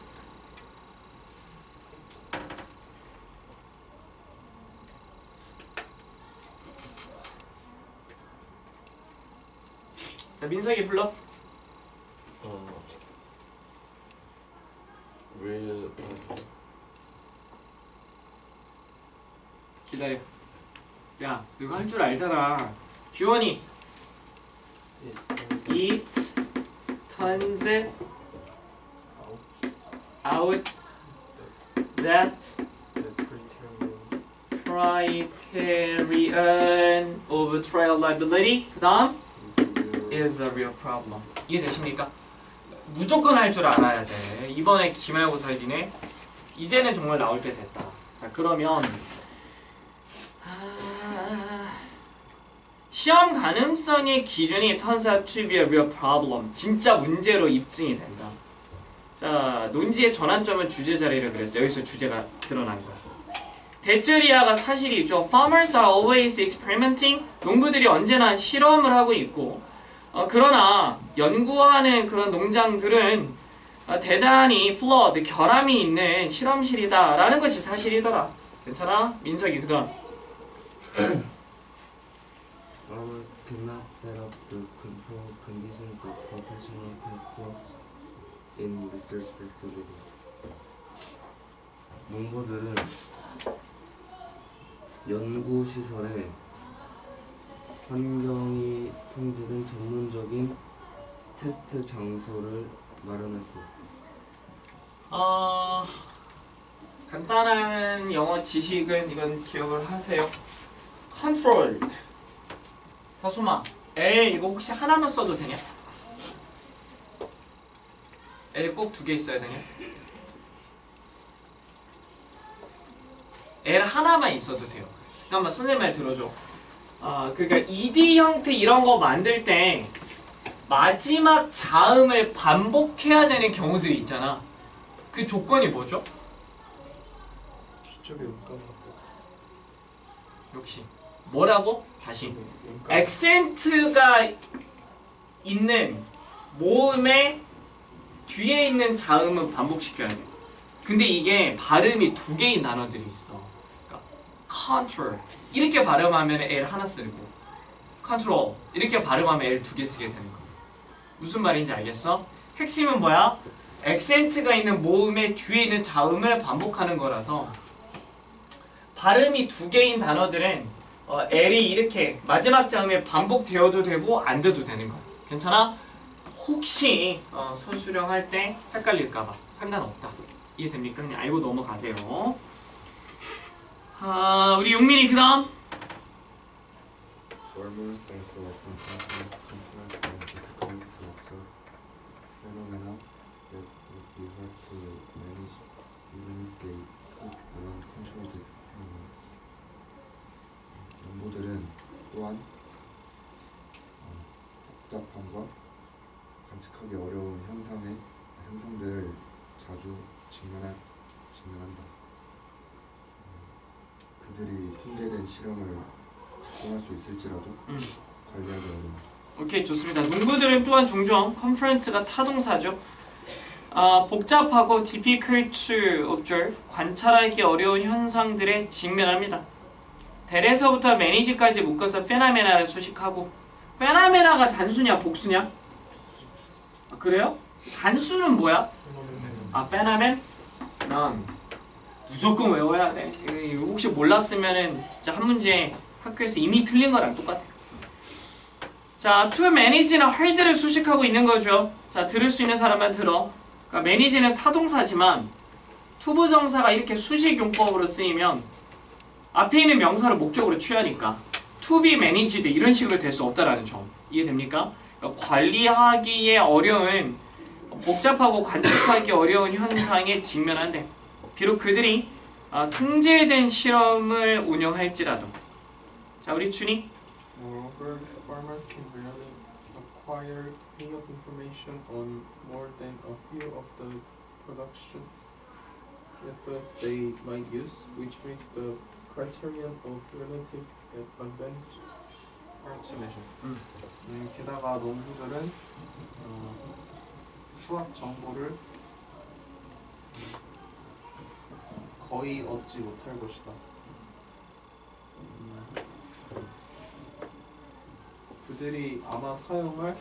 자, 민석이 불러. Real 기다려. 야, 너가 할 줄 알잖아. 규원이. It turns out that criterion of trial liability 그 다음 is a real problem. 이해되십니까? 무조건 할 줄 알아야 돼. 이번에 기말고사이네. 이제는 정말 나올 때 됐다. 자, 그러면 시험 가능성의 기준이 turns out to be a real problem. 진짜 문제로 입증이 된다. 자, 논지의 전환점은 주제 자리를 그랬어요. 여기서 주제가 드러난 거야. 대절이야가 사실이죠. Farmers are always experimenting. 농부들이 언제나 실험을 하고 있고 그러나 연구하는 그런 농장들은 대단히 flawed, 결함이 있는 실험실이다 라는 것이 사실이더라. 괜찮아? 민석이 그 다음. Farmers cannot set up the control conditions of professional test plots in research facility. 농부들은 연구 시설에 환경이 통제된 전문적인 테스트 장소를 마련할 수 없다. 간단한 영어 지식은 이건 기억을 하세요. Controlled. 다솜아, L 이거 혹시 하나만 써도 되냐? L 꼭 2개 있어야 되냐? L 하나만 있어도 돼요. 잠깐만 선생님 말 들어줘. 그러니까 ED 형태 이런 거 만들 때 마지막 자음을 반복해야 되는 경우들이 있잖아. 그 조건이 뭐죠? 뒤쪽에 음감하고 역시 뭐라고? 다시 음감 액센트가 있는 모음의 뒤에 있는 자음은 반복시켜야 돼. 근데 이게 발음이 2개인 단어들이 있어. 그러니까 control 이렇게 발음하면 L 하나 쓰고 control 이렇게 발음하면 L 2개 쓰게 되는 거야. 무슨 말인지 알겠어? 핵심은 뭐야? 액센트가 있는 모음의 뒤에 있는 자음을 반복하는 거라서 발음이 2개인 단어들은 L이 이렇게 마지막 자음에 반복되어도 되고 안 돼도 되는 거야. 괜찮아? 혹시 서술형 할 때 헷갈릴까봐 상관없다. 이해됩니까? 그냥 알고 넘어가세요. 우리 용민이 그 다음. Farmers also often confront complex and difficult to observe phenomena that would be hard to manage even if they could run controlled experiments. 연구들은 또한 복잡함과 관측하기 어려운 현상들을 자주 직면한다. 그들이 통제된 실험을 작동할 수 있을지라도 관리하기 어려운. 오케이, 좋습니다. 농부들은 또한 종종 confront가 타동사죠. 복잡하고 difficult to observe, 관찰하기 어려운 현상들에 직면합니다. 대에서부터 manage까지 묶어서 phenomena를 수식하고 phenomena가 단수냐 복수냐? 그래요? 단수는 뭐야? phenomenon? 난 무조건 외워야 돼. 혹시 몰랐으면은 진짜 한 문제 학교에서 이미 틀린 거랑 똑같아. 자, to manage는 hard를 수식하고 있는 거죠. 자, 들을 수 있는 사람만 들어. 그러니까 manage는 타동사지만 투부정사가 이렇게 수식 용법으로 쓰이면 앞에 있는 명사를 목적으로 취하니까 to be managed 이런 식으로 될 수 없다라는 점. 이해됩니까? 그러니까 관리하기에 어려운 복잡하고 관측하기 어려운 현상에 직면한대. 비록 그들이 통제된 실험을 운영할지라도. 자, 우리 준이. Moreover, farmers can rarely acquire enough information on more than a few of the production methods they might use, which makes the criterion of relative advantage hard to measure. 게다가 농부들은 수학 정보를 거의 얻지 못할 것이다. 그들이 아마 사용할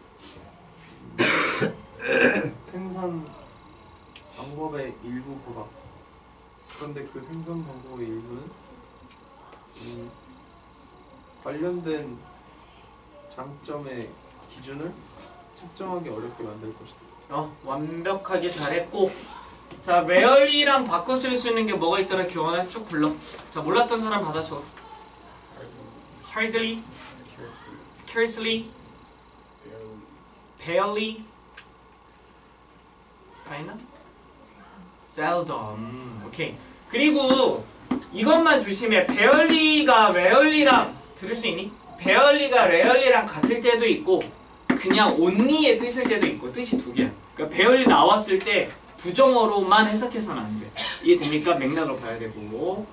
생산 방법의 일부보다, 그런데 그 생산 방법의 일부는 관련된 장점의 기준을 측정하기 어렵게 만들 것이다. 완벽하게 잘했고, 자, rarely랑 바꿔 쓸 수 있는 게 뭐가 있더라? 교환아 쭉 불러. 자, 몰랐던 사람 받아 적어. hardly, scarcely, barely, 다 있나? seldom. 오케이. 그리고 이것만 조심해. barely가 rarely랑 들을 수 있니? barely가 rarely랑 같을 때도 있고 그냥 only의 뜻일 때도 있고 뜻이 두 개야. 그러니까 barely 나왔을 때 부정어로만 해석해서는 안 돼. 이해됩니까? 맥락을 봐야 되고.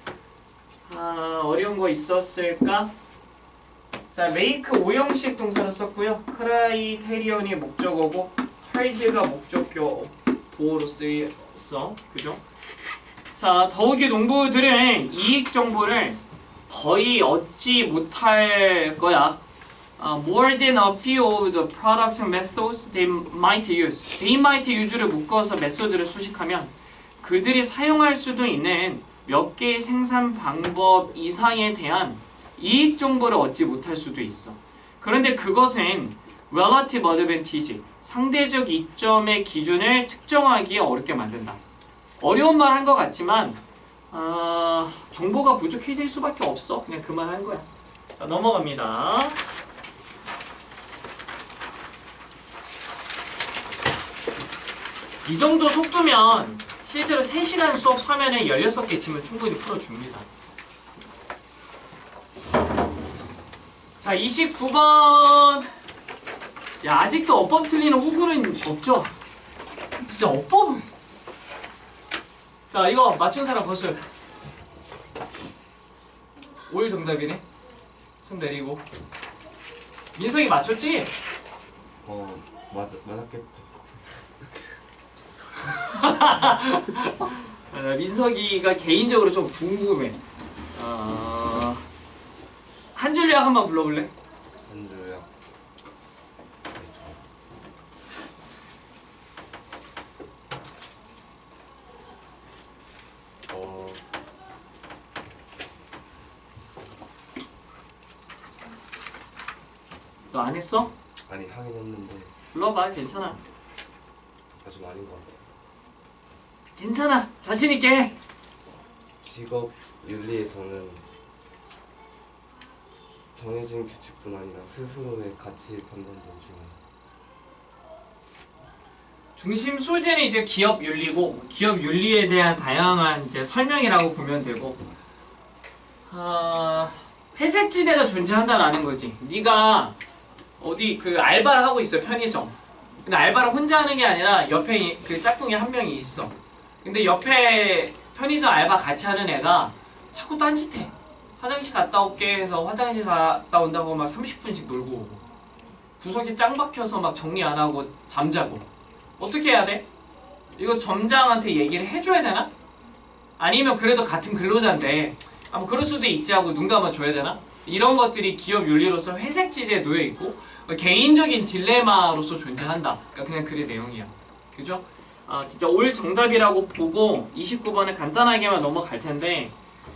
어려운 거 있었을까? 자, make 5형식 동사를 썼고요. 크라이테리언이 목적어고 hard가 목적어 보호로 쓰였어. 그죠? 자, 더욱이 농부들은 이익 정보를 거의 얻지 못할 거야. More than a few of the products and methods they might use. They might use를 묶어서 메소드를 수식하면 그들이 사용할 수도 있는 몇 개의 생산 방법 이상에 대한 이익 정보를 얻지 못할 수도 있어. 그런데 그것은 relative advantage, 상대적 이점의 기준을 측정하기에 어렵게 만든다. 어려운 말 한 것 같지만 정보가 부족해질 수밖에 없어. 그냥 그 말 한 거야. 자, 넘어갑니다. 이 정도 속도면 실제로 3시간 수업하면 16개 치면 충분히 풀어줍니다. 자, 29번. 야, 아직도 어법 틀리는 호구는 없죠? 진짜 어법은. 자, 이거 맞춘 사람 벌써 5일 정답이네. 손 내리고. 민석이 맞췄지? 맞았겠죠. 나 민석이가 개인적으로 좀 궁금해. 한 줄 요약 한번 불러볼래? 한주야. 너 안 했어? 아니 하긴 했는데 불러봐. 괜찮아. 아직 아닌 것 같아. 괜찮아. 자신 있게 해. 직업 윤리에서는 정해진 규칙뿐 아니라 스스로의 가치 판단도 중요해. 중심 소재는 이제 기업 윤리고, 기업 윤리에 대한 다양한 이제 설명이라고 보면 되고, 회색지대가 존재한다라는 거지. 네가 어디 그 알바를 하고 있어, 편의점. 근데 알바를 혼자 하는 게 아니라 옆에 그 짝꿍이 한 명이 있어. 근데 옆에 편의점 알바 같이 하는 애가 자꾸 딴짓해. 화장실 갔다 올게 해서 화장실 갔다 온다고 막 30분씩 놀고 오고, 구석에 짱 박혀서 막 정리 안 하고 잠자고. 어떻게 해야 돼? 이거 점장한테 얘기를 해줘야 되나? 아니면 그래도 같은 근로자인데 뭐 그럴 수도 있지 하고 눈 감아줘야 되나? 이런 것들이 기업 윤리로서 회색지대에 놓여있고 개인적인 딜레마로서 존재한다. 그러니까 그냥 글의 내용이야. 그죠? 진짜 올 정답이라고 보고 29번을 간단하게만 넘어갈 텐데,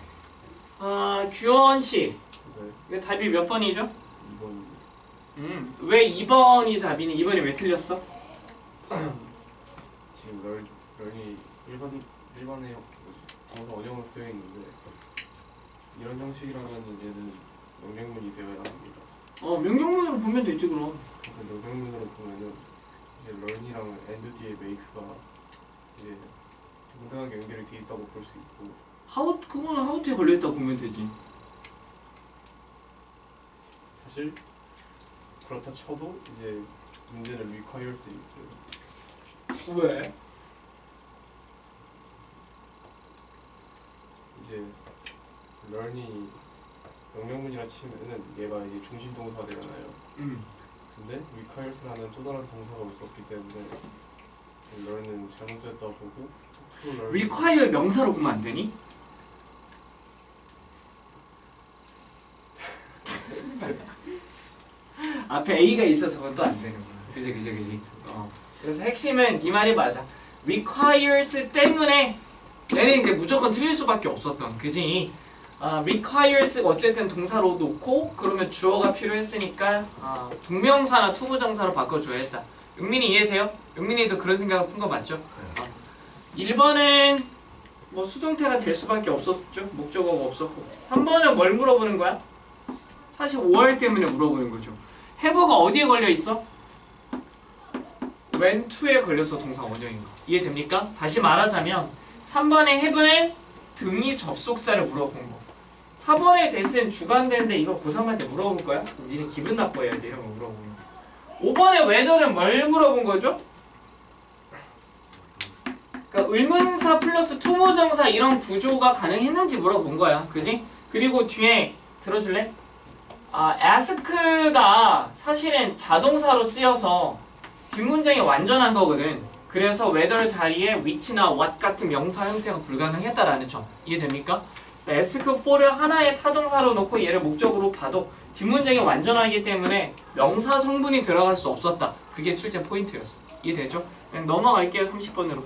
규원씨, 이거 답이 몇 번이죠? 2번. 왜 2번이 답이니? 2번이 왜 틀렸어? 지금 런이 1번에 동사 원형으로 쓰여 있는데 이런 형식이라면 얘는 명령문이 되어야 합니다. 명령문으로 보면 되지 그럼. 그래서 명령문으로 보면은 이제 런이랑 and 뒤에 make가 이제 동등하게 연결이 돼 있다고 볼 수 있고, 그거는 하우트에 걸려있다고 보면 되지. 사실 그렇다 쳐도 이제 문제는 require 수 있어요. 왜? 이제 learn이 명령문이라 치면은 얘가 이제 중심 동사 되잖아요. 근데 requires라는 또 다른 동사가 있었기 때문에 learn은 잘못 썼다 보고 to learn require 명사로 보면 안 되니? 앞에 A가 있어서 그건 또 안 되는구나. 그지. 그래서 핵심은 네 말이 맞아. requires 때문에 얘는 이제 무조건 틀릴 수밖에 없었던, 그지? requires가 어쨌든 동사로 놓고 그러면 주어가 필요했으니까 동명사나 투부정사로 바꿔줘야 했다. 용민이 이해돼요? 용민이도 그런 생각을 푼 거 맞죠? 1번은 뭐 수동태가 될 수밖에 없었죠. 목적어가 없었고. 3번은 뭘 물어보는 거야? 사실 5월 때문에 물어보는 거죠. have가 어디에 걸려 있어? when to에 걸려서 동사 원형인 거. 이해됩니까? 다시 말하자면 3번의 have는 등이 접속사를 물어본 거. 4번의 that은 주관되는데 이거 고3할 때 물어볼 거야? 니네 기분 나빠해야 돼, 이런 거 물어보면. 5번의 whether는 뭘 물어본 거죠? 그러니까 의문사 플러스 투부정사 이런 구조가 가능했는지 물어본 거야. 그지? 그리고 뒤에 들어줄래? ask가 사실은 자동사로 쓰여서 뒷문장이 완전한 거거든. 그래서 whether 자리에 which나 what 같은 명사 형태가 불가능했다라는 점. 이해됩니까? ask for를 하나의 타동사로 놓고 얘를 목적으로 봐도 뒷문장이 완전하기 때문에 명사 성분이 들어갈 수 없었다. 그게 출제 포인트였어. 이해되죠? 그냥 넘어갈게요. 30번으로.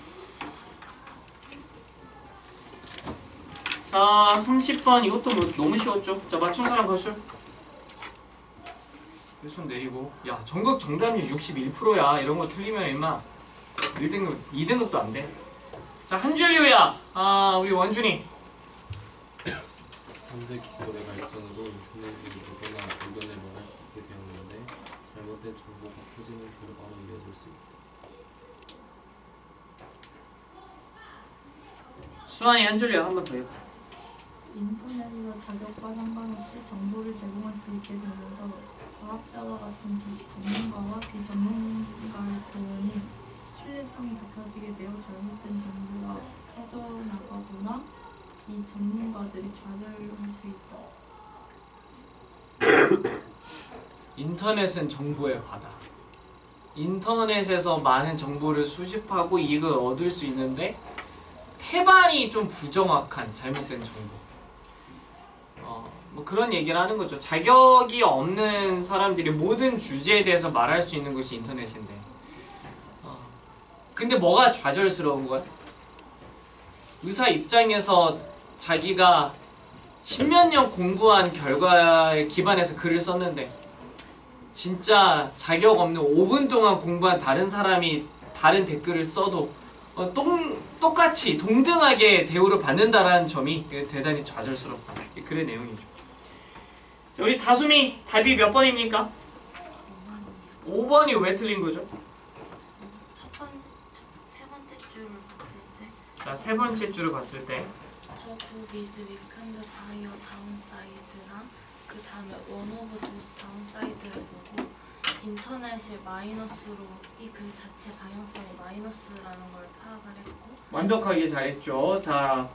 자, 30번 이것도 뭐 너무 쉬웠죠? 자, 맞춘 사람 거수. 손 내리고. 야, 전국 정답률 61%야. 이런 거 틀리면 임마 1등급, 2등급도 안 돼. 자, 한줄류야. 우리 원준이. 현대 기술의 발전으로 인터넷이 누구나 의견을 말할 수 있게 되었는데 잘못된 정보가 퍼지는 결과로 이어질 수 있다. 수환이 한줄류야. 한 번 더 해봐. 인터넷에서 자격과 상관없이 정보를 제공할 수 있게 되면서 과학자와 같은 전문가와 비전문가의 조언이 신뢰성이 높아지게 되어 잘못된 정보가 퍼져나가거나 이 전문가들이 좌절할 수 있다. 인터넷은 정보의 바다. 인터넷에서 많은 정보를 수집하고 이익을 얻을 수 있는데 태반이 좀 부정확한 잘못된 정보. 뭐 그런 얘기를 하는 거죠. 자격이 없는 사람들이 모든 주제에 대해서 말할 수 있는 것이 인터넷인데. 근데 뭐가 좌절스러운 거야? 의사 입장에서 자기가 십몇 년 공부한 결과에 기반해서 글을 썼는데 진짜 자격 없는 5분 동안 공부한 다른 사람이 다른 댓글을 써도 똑같이 동등하게 대우를 받는다라는 점이 대단히 좌절스럽다. 글의 내용이죠. 자, 우리 다솜이 답이 몇 번입니까? 5번이 왜 틀린 거죠? 세 번째 줄을 봤을 때 자, 세 번째 줄을 봤을 때 The book is weakened by your downside랑 그 다음에 one of those downside를 보고 인터넷을 마이너스로 이 글 자체 방향성이 마이너스라는 걸 파악을 했고 완벽하게 잘했죠. 자,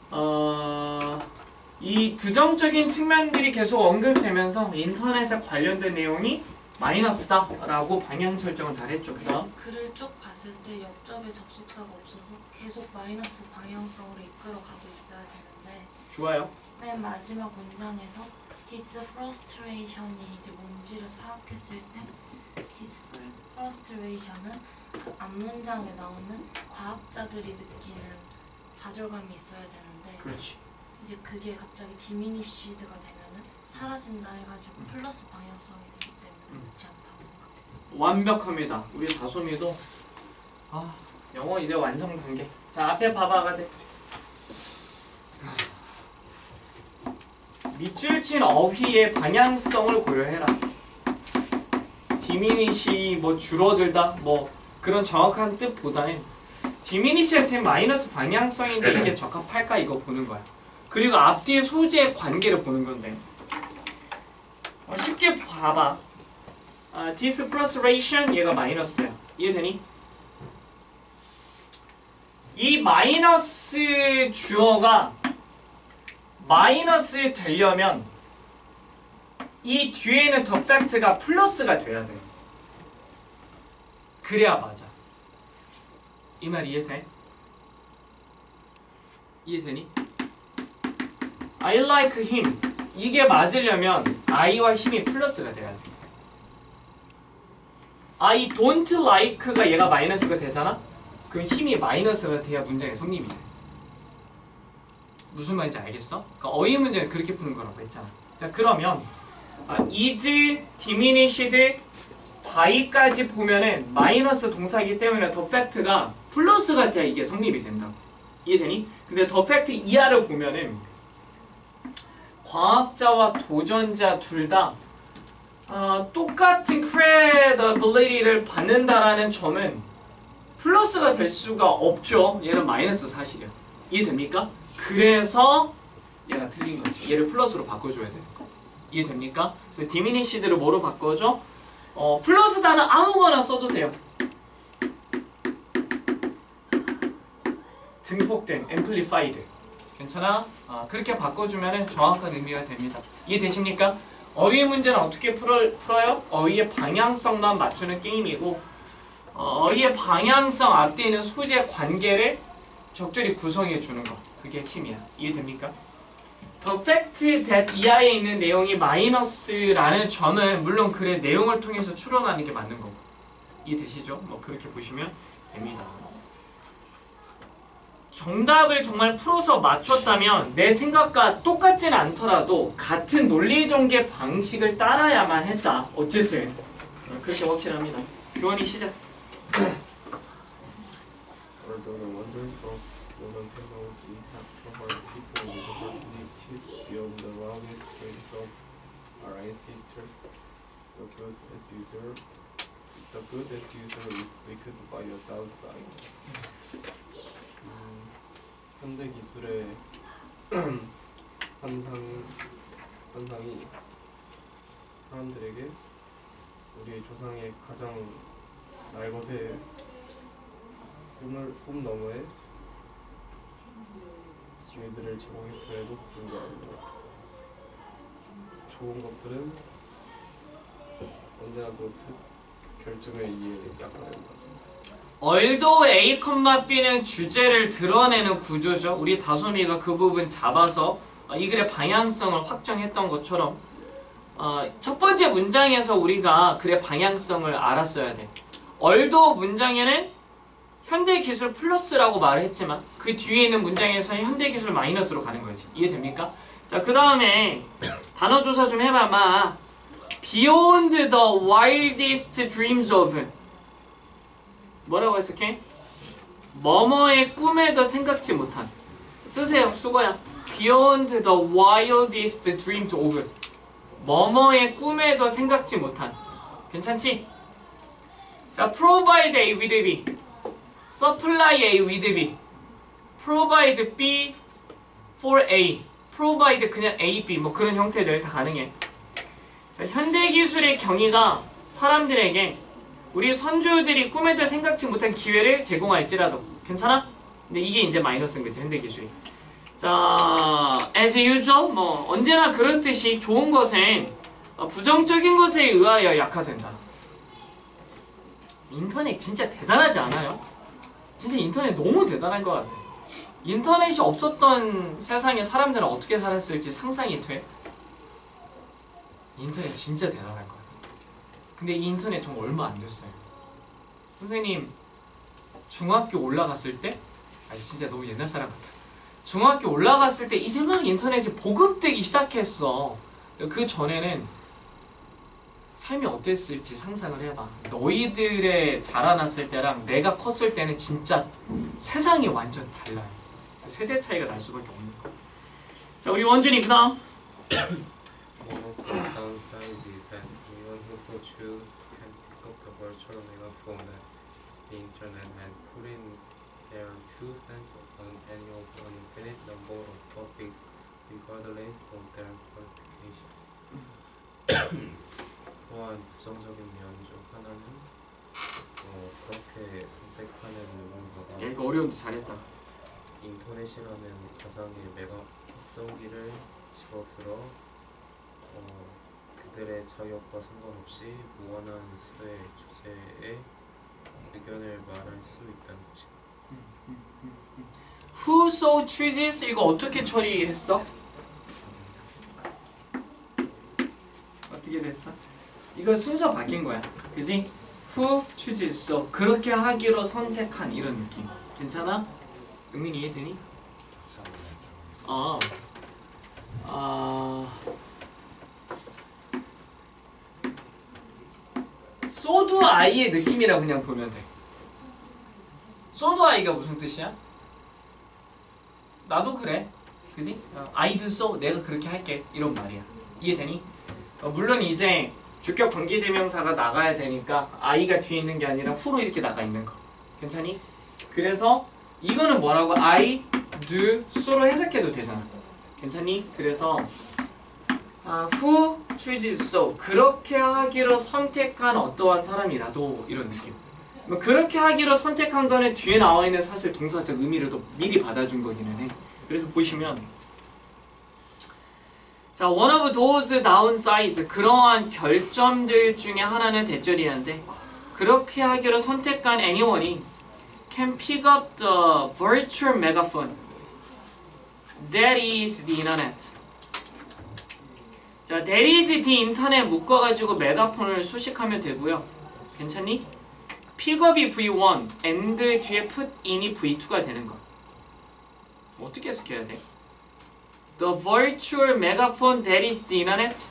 이 부정적인 측면들이 계속 언급되면서 인터넷에 관련된 내용이 마이너스다라고 방향 설정을 잘했죠. 그 다음 글을 쭉 봤을 때 옆접에 접속사가 없어서 계속 마이너스 방향성으로 이끌어가고 있어야 되는데 좋아요. 맨 마지막 문장에서 this frustration이 이제 뭔지를 파악했을 때 this frustration은 그 앞문장에 나오는 과학자들이 느끼는 좌절감이 있어야 되는데 그렇지. 이제 그게 갑자기 디미니시드가 되면은 사라진다 해가지고 플러스 방향성이 되기 때문에 좋지 않다고 생각했어요. 완벽합니다. 우리 다솜이도 영어 이제 완성 단계. 자, 앞에 봐봐 가들. 밑줄 친 어휘의 방향성을 고려해라. 디미니시 뭐 줄어들다 뭐 그런 정확한 뜻보다는 디미니시가 지금 마이너스 방향성인데 이게 적합할까 이거 보는 거야. 그리고 앞뒤의 소재의 관계를 보는 건데 쉽게 봐봐. this frustration 얘가 마이너스야. 이해되니? 이 마이너스 주어가 마이너스 되려면 이 뒤에는 더 팩트가 플러스가 돼야 돼. 그래야 맞아. 이 말 이해돼? 이해되니? I like him. 이게 맞으려면 I와 힘이 플러스가 돼야 돼. I don't like가 얘가 마이너스가 되잖아? 그럼 힘이 마이너스가 돼야 문장의 성립이 돼. 무슨 말인지 알겠어? 그러니까 어휘 문제는 그렇게 푸는 거라고 했잖아. 자, 그러면 is diminished by까지 보면은 마이너스 동사이기 때문에 더 팩트가 플러스가 돼야 이게 성립이 된다고. 이해되니? 근데 더 팩트 이하를 보면은 과학자와 도전자 둘 다 똑같은 credibility를 받는다라는 점은 플러스가 될 수가 없죠. 얘는 마이너스 사실이야. 이해됩니까? 그래서 얘가 틀린 거지. 얘를 플러스로 바꿔줘야 되는 거. 이해됩니까? 그래서 diminished를 뭐로 바꿔줘? 플러스 단어 아무거나 써도 돼요. 증폭된, amplified. 괜찮아? 그렇게 바꿔주면 정확한 의미가 됩니다. 이해되십니까? 어휘 문제는 어떻게 풀어요? 어휘의 방향성만 맞추는 게임이고 어휘의 방향성 앞에 있는 소재 관계를 적절히 구성해 주는 거. 그게 핵심이야. 이해됩니까? The fact that 이하에 있는 내용이 마이너스라는 점은 물론 글의 내용을 통해서 추론하는 게 맞는 거고. 이해되시죠? 뭐 그렇게 보시면 됩니다. 정답을 정말 풀어서 맞췄다면 내 생각과 똑같진 않더라도 같은 논리 전개 방식을 따라야만 했다. 어쨌든 그렇게 확실합니다. 주원이 시작. Although the wonders of modern technology have provided people with opportunities beyond the wildest dreams of our ancestors, the good as usual is weakened by a downside. 현대 기술의 환상이 사람들에게 우리의 조상의 가장 날것의 꿈 너머에 기회들을 제공했음에도 불구하고 좋은 것들은 언제나 그렇듯 결정에 의해 약화된다. Although A, B는 주제를 드러내는 구조죠. 우리 다솜이가 그 부분 잡아서 이 글의 방향성을 확정했던 것처럼 첫 번째 문장에서 우리가 글의 방향성을 알았어야 돼. Although 문장에는 현대기술 플러스라고 말을 했지만 그 뒤에 있는 문장에서는 현대기술 마이너스로 가는 거지. 이해됩니까? 자, 그 다음에 단어 조사 좀 해봐. 마. Beyond the wildest dreams of 뭐라고 했을게? 뭐뭐의 꿈에도 생각지 못한. 쓰세요. 수고야. Beyond the wildest dreams of 뭐뭐의 꿈에도 생각지 못한. 괜찮지? 자, provide A with B, supply A with B, provide B for A, provide 그냥 A, B 뭐 그런 형태들 다 가능해. 자, 현대기술의 경위가 사람들에게 우리 선조들이 꿈에도 생각지 못한 기회를 제공할지라도 괜찮아? 근데 이게 이제 마이너스인 거지, 현대기술이. 자, as usual 뭐 언제나 그렇듯이 좋은 것은 부정적인 것에 의하여 약화된다. 인터넷 진짜 대단하지 않아요? 진짜 인터넷 너무 대단한 것 같아. 인터넷이 없었던 세상에 사람들은 어떻게 살았을지 상상이 돼? 인터넷 진짜 대단한 것 같아. 근데 이 인터넷 정말 얼마 안 됐어요. 선생님 중학교 올라갔을 때 진짜 너무 옛날 사람 같아. 중학교 올라갔을 때 이제 막 인터넷이 보급되기 시작했어. 그 전에는 삶이 어땠을지 상상을 해봐. 너희들의 자라났을 때랑 내가 컸을 때는 진짜 세상이 완전 달라요. 세대 차이가 날 수밖에 없는 거. 자, 우리 원준이 그다음. One of the downsides is that anyone who so chooses can pick up the virtual megaphone that is the internet and put in their 2 cents on any of an infinite number of topics regardless of their qualifications. 또한 부정적인 면 중 하나는 그렇게 선택하는 누군가가 이거 어려운데 잘했다. 인터넷이라는 가상의 메가 확성기를 집어들어 그들의 자격과 상관없이 무한한 수의 주제에 의견을 말할 수 있다는 것이다. Who so chooses 이거 어떻게 처리했어? 어떻게 됐어? 이거 순서 바뀐 거야. 그지? Who chooses so 그렇게 하기로 선택한 이런 느낌. 괜찮아? 응민 이해되니? 소두 아이의 느낌이라고 그냥 보면 돼. 소두 아이가 무슨 뜻이야? 나도 그래. 그지? I do so 내가 그렇게 할게 이런 말이야. 이해되니? 물론 이제 주격 관계대명사가 나가야 되니까 I가 뒤에 있는 게 아니라 who로 이렇게 나가 있는 거. 괜찮니? 그래서 이거는 뭐라고? I do so로 해석해도 되잖아. 괜찮니? 그래서 who chooses so 그렇게 하기로 선택한 어떠한 사람이라도 이런 느낌. 그렇게 하기로 선택한 거는 뒤에 나와 있는 사실 동사적 의미를 또 미리 받아준 거기는 해. 그래서 보시면 자, one of those downsides 그러한 결점들 중에 하나는 대절이한데 그렇게 하기로 선택한 anyone이 can pick up the virtual megaphone that is the internet. 자, that is the internet 묶어가지고 메가폰을 수식하면 되고요. 괜찮니? 픽업이 V1, and 뒤에 put in이 V2가 되는 거. 어떻게 해석해야 돼? The virtual megaphone that is the internet.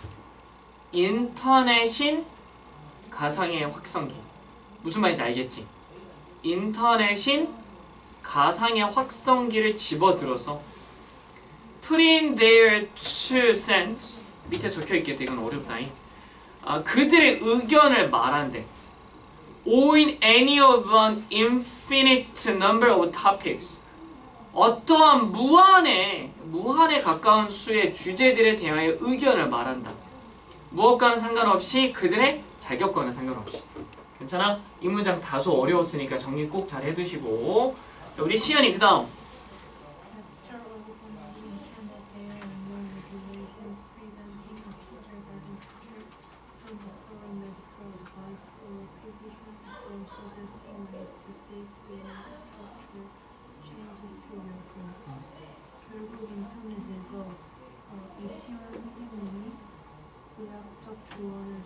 인터넷인 가상의 확성기. 무슨 말인지 알겠지? 인터넷인 가상의 확성기를 집어들어서 put in their 2 cents 밑에 적혀있겠다. 이건 어렵다잉. 그들의 의견을 말한대. Or in any of an infinite number of topics. 어떠한 무한에 가까운 수의 주제들에 대하여 의견을 말한다. 무엇과는 상관없이 그들의 자격과는 상관없이. 괜찮아? 이 문장 다소 어려웠으니까 정리 꼭 잘 해두시고. 자, 우리 시연이 그 다음. 결국 인터넷에서 유치원 선생님이 의학적 조언을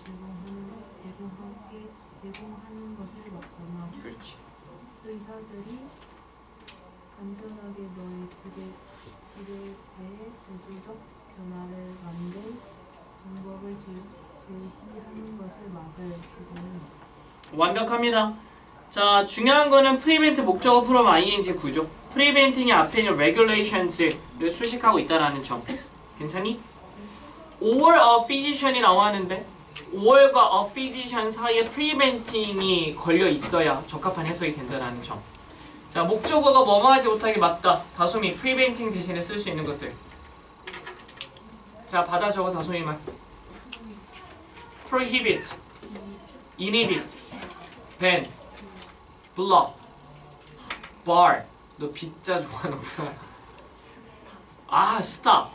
제공하는 것을 봤거나 그렇지. 의사들이 안전하게 너의 질에 대해 우주적 변화를 만들 방법을 제시하는 것을 막을 규정은 완벽합니다. 자, 중요한 거는 프리벤트 목적어 프롬 ing 구조. 프리벤팅이 앞에 있는 regulations를 수식하고 있다라는 점. 괜찮니? or a physician이 나왔는데 5월과 a physician 사이에 preventing이 걸려 있어야 적합한 해석이 된다라는 점. 자, 목적어가 뭐뭐 하지 못하게 막다. 다솜이 preventing 대신에 쓸 수 있는 것들. 자, 받아 적어 다솜이 말. prohibit, inhibit, ban, block, bar. 너 빗자 좋아하는구나. stop.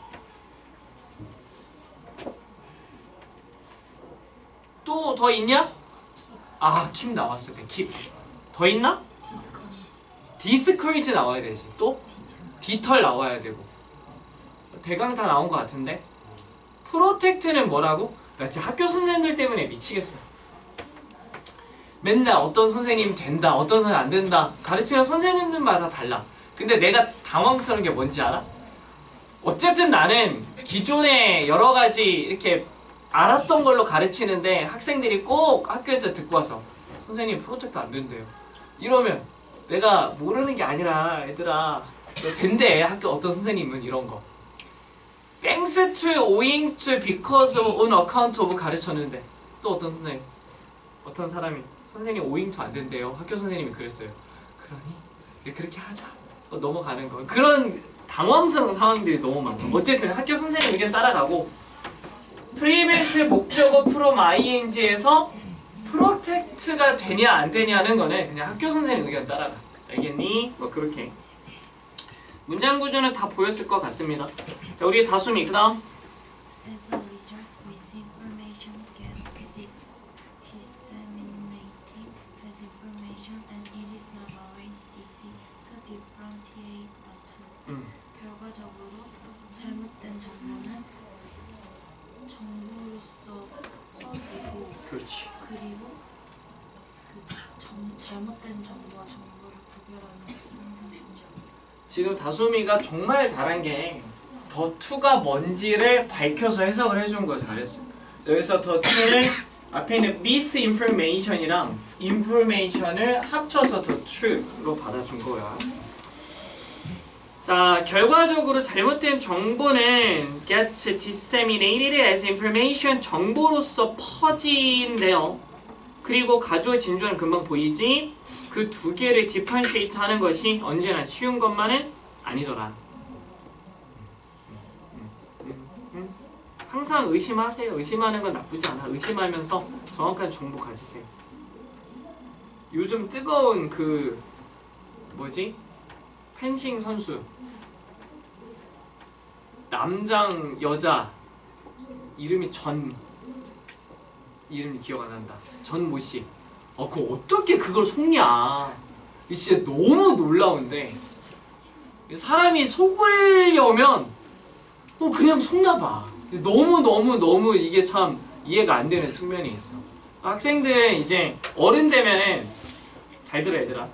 또 더 있냐? keep 나왔을 때 keep. 더 있나? discourage 나와야 되지. 또 deter 나와야 되고. 대강 다 나온 것 같은데. protect는 뭐라고? 나 진짜 학교 선생님들 때문에 미치겠어. 맨날 어떤 선생님 된다, 어떤 선생님 안 된다. 가르치는 선생님들마다 달라. 근데 내가 당황스러운 게 뭔지 알아? 어쨌든 나는 기존에 여러 가지 이렇게 알았던 걸로 가르치는데 학생들이 꼭 학교에서 듣고 와서 선생님 프로젝트 안 된대요. 이러면 내가 모르는 게 아니라 얘들아 너 된대. 학교 어떤 선생님은 이런 거. Thanks to, owing to, because of, on account of 가르쳤는데 또 어떤 선생님, 어떤 사람이 선생님 owing to 안 된대요. 학교 선생님이 그랬어요. 그러니 그렇게 하자. 넘어가는 거. 그런 당황스러운 상황들이 너무 많아. 어쨌든 학교 선생님 의견 따라가고 프리벤트 목적어 프롬 ing에서 프로텍트가 되냐 안 되냐는 거는 그냥 학교 선생님 의견 따라가. 알겠니? 뭐 그렇게. 문장 구조는 다 보였을 것 같습니다. 자, 우리 다솜이 그 다음. As a result, misinformation gets disseminated as information, and it is not always easy to differentiate the two. 결과적으로 잘못된 정보는 정보로서 퍼지고, 그렇지. 그리고 잘못된 정보와 정보를 구별하는 것은 항상 쉽지 않다. 지금 다솜이가 정말 잘한 게 더 투가 뭔지를 밝혀서 해석을 해준 거 잘했어. 여기서 더 투를 앞에 있는 misinformation이랑 information을 합쳐서 더 true로 받아준 거야. 자, 결과적으로 잘못된 정보는 gets disseminated as information, 정보로서 퍼진대요. 그리고 가주어 진주는 금방 보이지? 그 두 개를 differentiate 하는 것이 언제나 쉬운 것만은 아니더라. 항상 의심하세요. 의심하는 건 나쁘지 않아. 의심하면서 정확한 정보 가지세요. 요즘 뜨거운 그 뭐지? 펜싱 선수 남장 여자 이름이 이름이 기억 안 난다. 전모씨. 그거 어떻게 그걸 속냐? 진짜 너무 놀라운데 사람이 속으려면 그냥 속나봐. 너무 이게 참 이해가 안 되는 측면이 있어. 학생들 이제 어른 되면은 잘 들어 얘들아.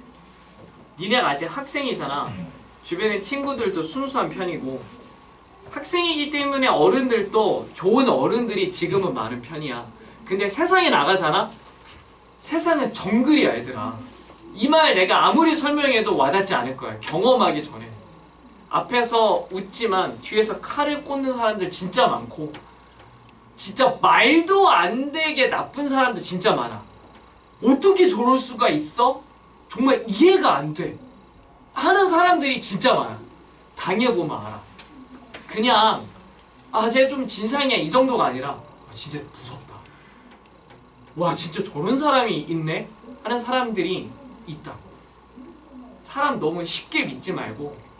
니네가 아직 학생이잖아. 주변에 친구들도 순수한 편이고 학생이기 때문에 어른들도 좋은 어른들이 지금은 많은 편이야. 근데 세상에 나가잖아? 세상은 정글이야 얘들아. 이 말 내가 아무리 설명해도 와닿지 않을 거야. 경험하기 전에. 앞에서 웃지만 뒤에서 칼을 꽂는 사람들 진짜 많고 진짜 말도 안 되게 나쁜 사람도 진짜 많아. 어떻게 저럴 수가 있어? 정말 이해가 안 돼. 하는 사람들이 진짜 많아. 당해보면 알아. 그냥 쟤 좀 진상이야 이 정도가 아니라 진짜 무섭다. 와 진짜 저런 사람이 있네? 하는 사람들이 있다. 사람 너무 쉽게 믿지 말고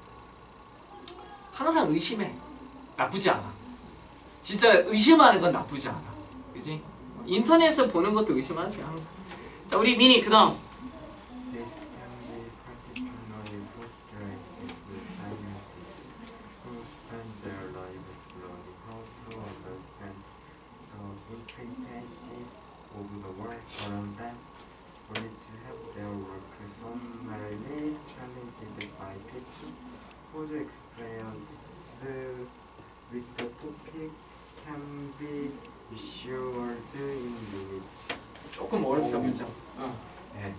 항상 의심해. 나쁘지 않아. 진짜 의심하는 건 나쁘지 않아. 그지? 인터넷에서 보는 것도 의심하세요 항상. 자 우리 미니 그 다음. This can be particularly frustrating with scientists who spend their lives learning how to understand the intricacies of the world around them, only to have their work summarily challenged by people whose experience with the topic can be measured in minutes. 조금 어렵다 문장. 네.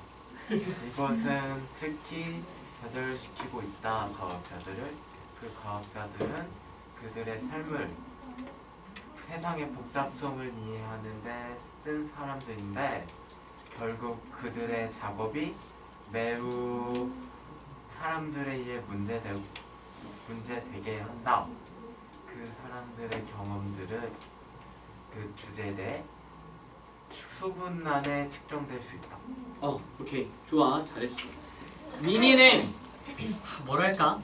이것은 특히 좌절시키고 있다 과학자들을. 그 과학자들은 그들의 삶을 세상의 복잡성을 이해하는데 쓴 사람들인데 결국 그들의 작업이 매우 사람들에 의해 문제되게 한다. 그 사람들의 경험들은 그 주제에 대해 수분 안에 측정될 수 있다. 오케이. 좋아. 잘했어. 미니는 뭐랄까?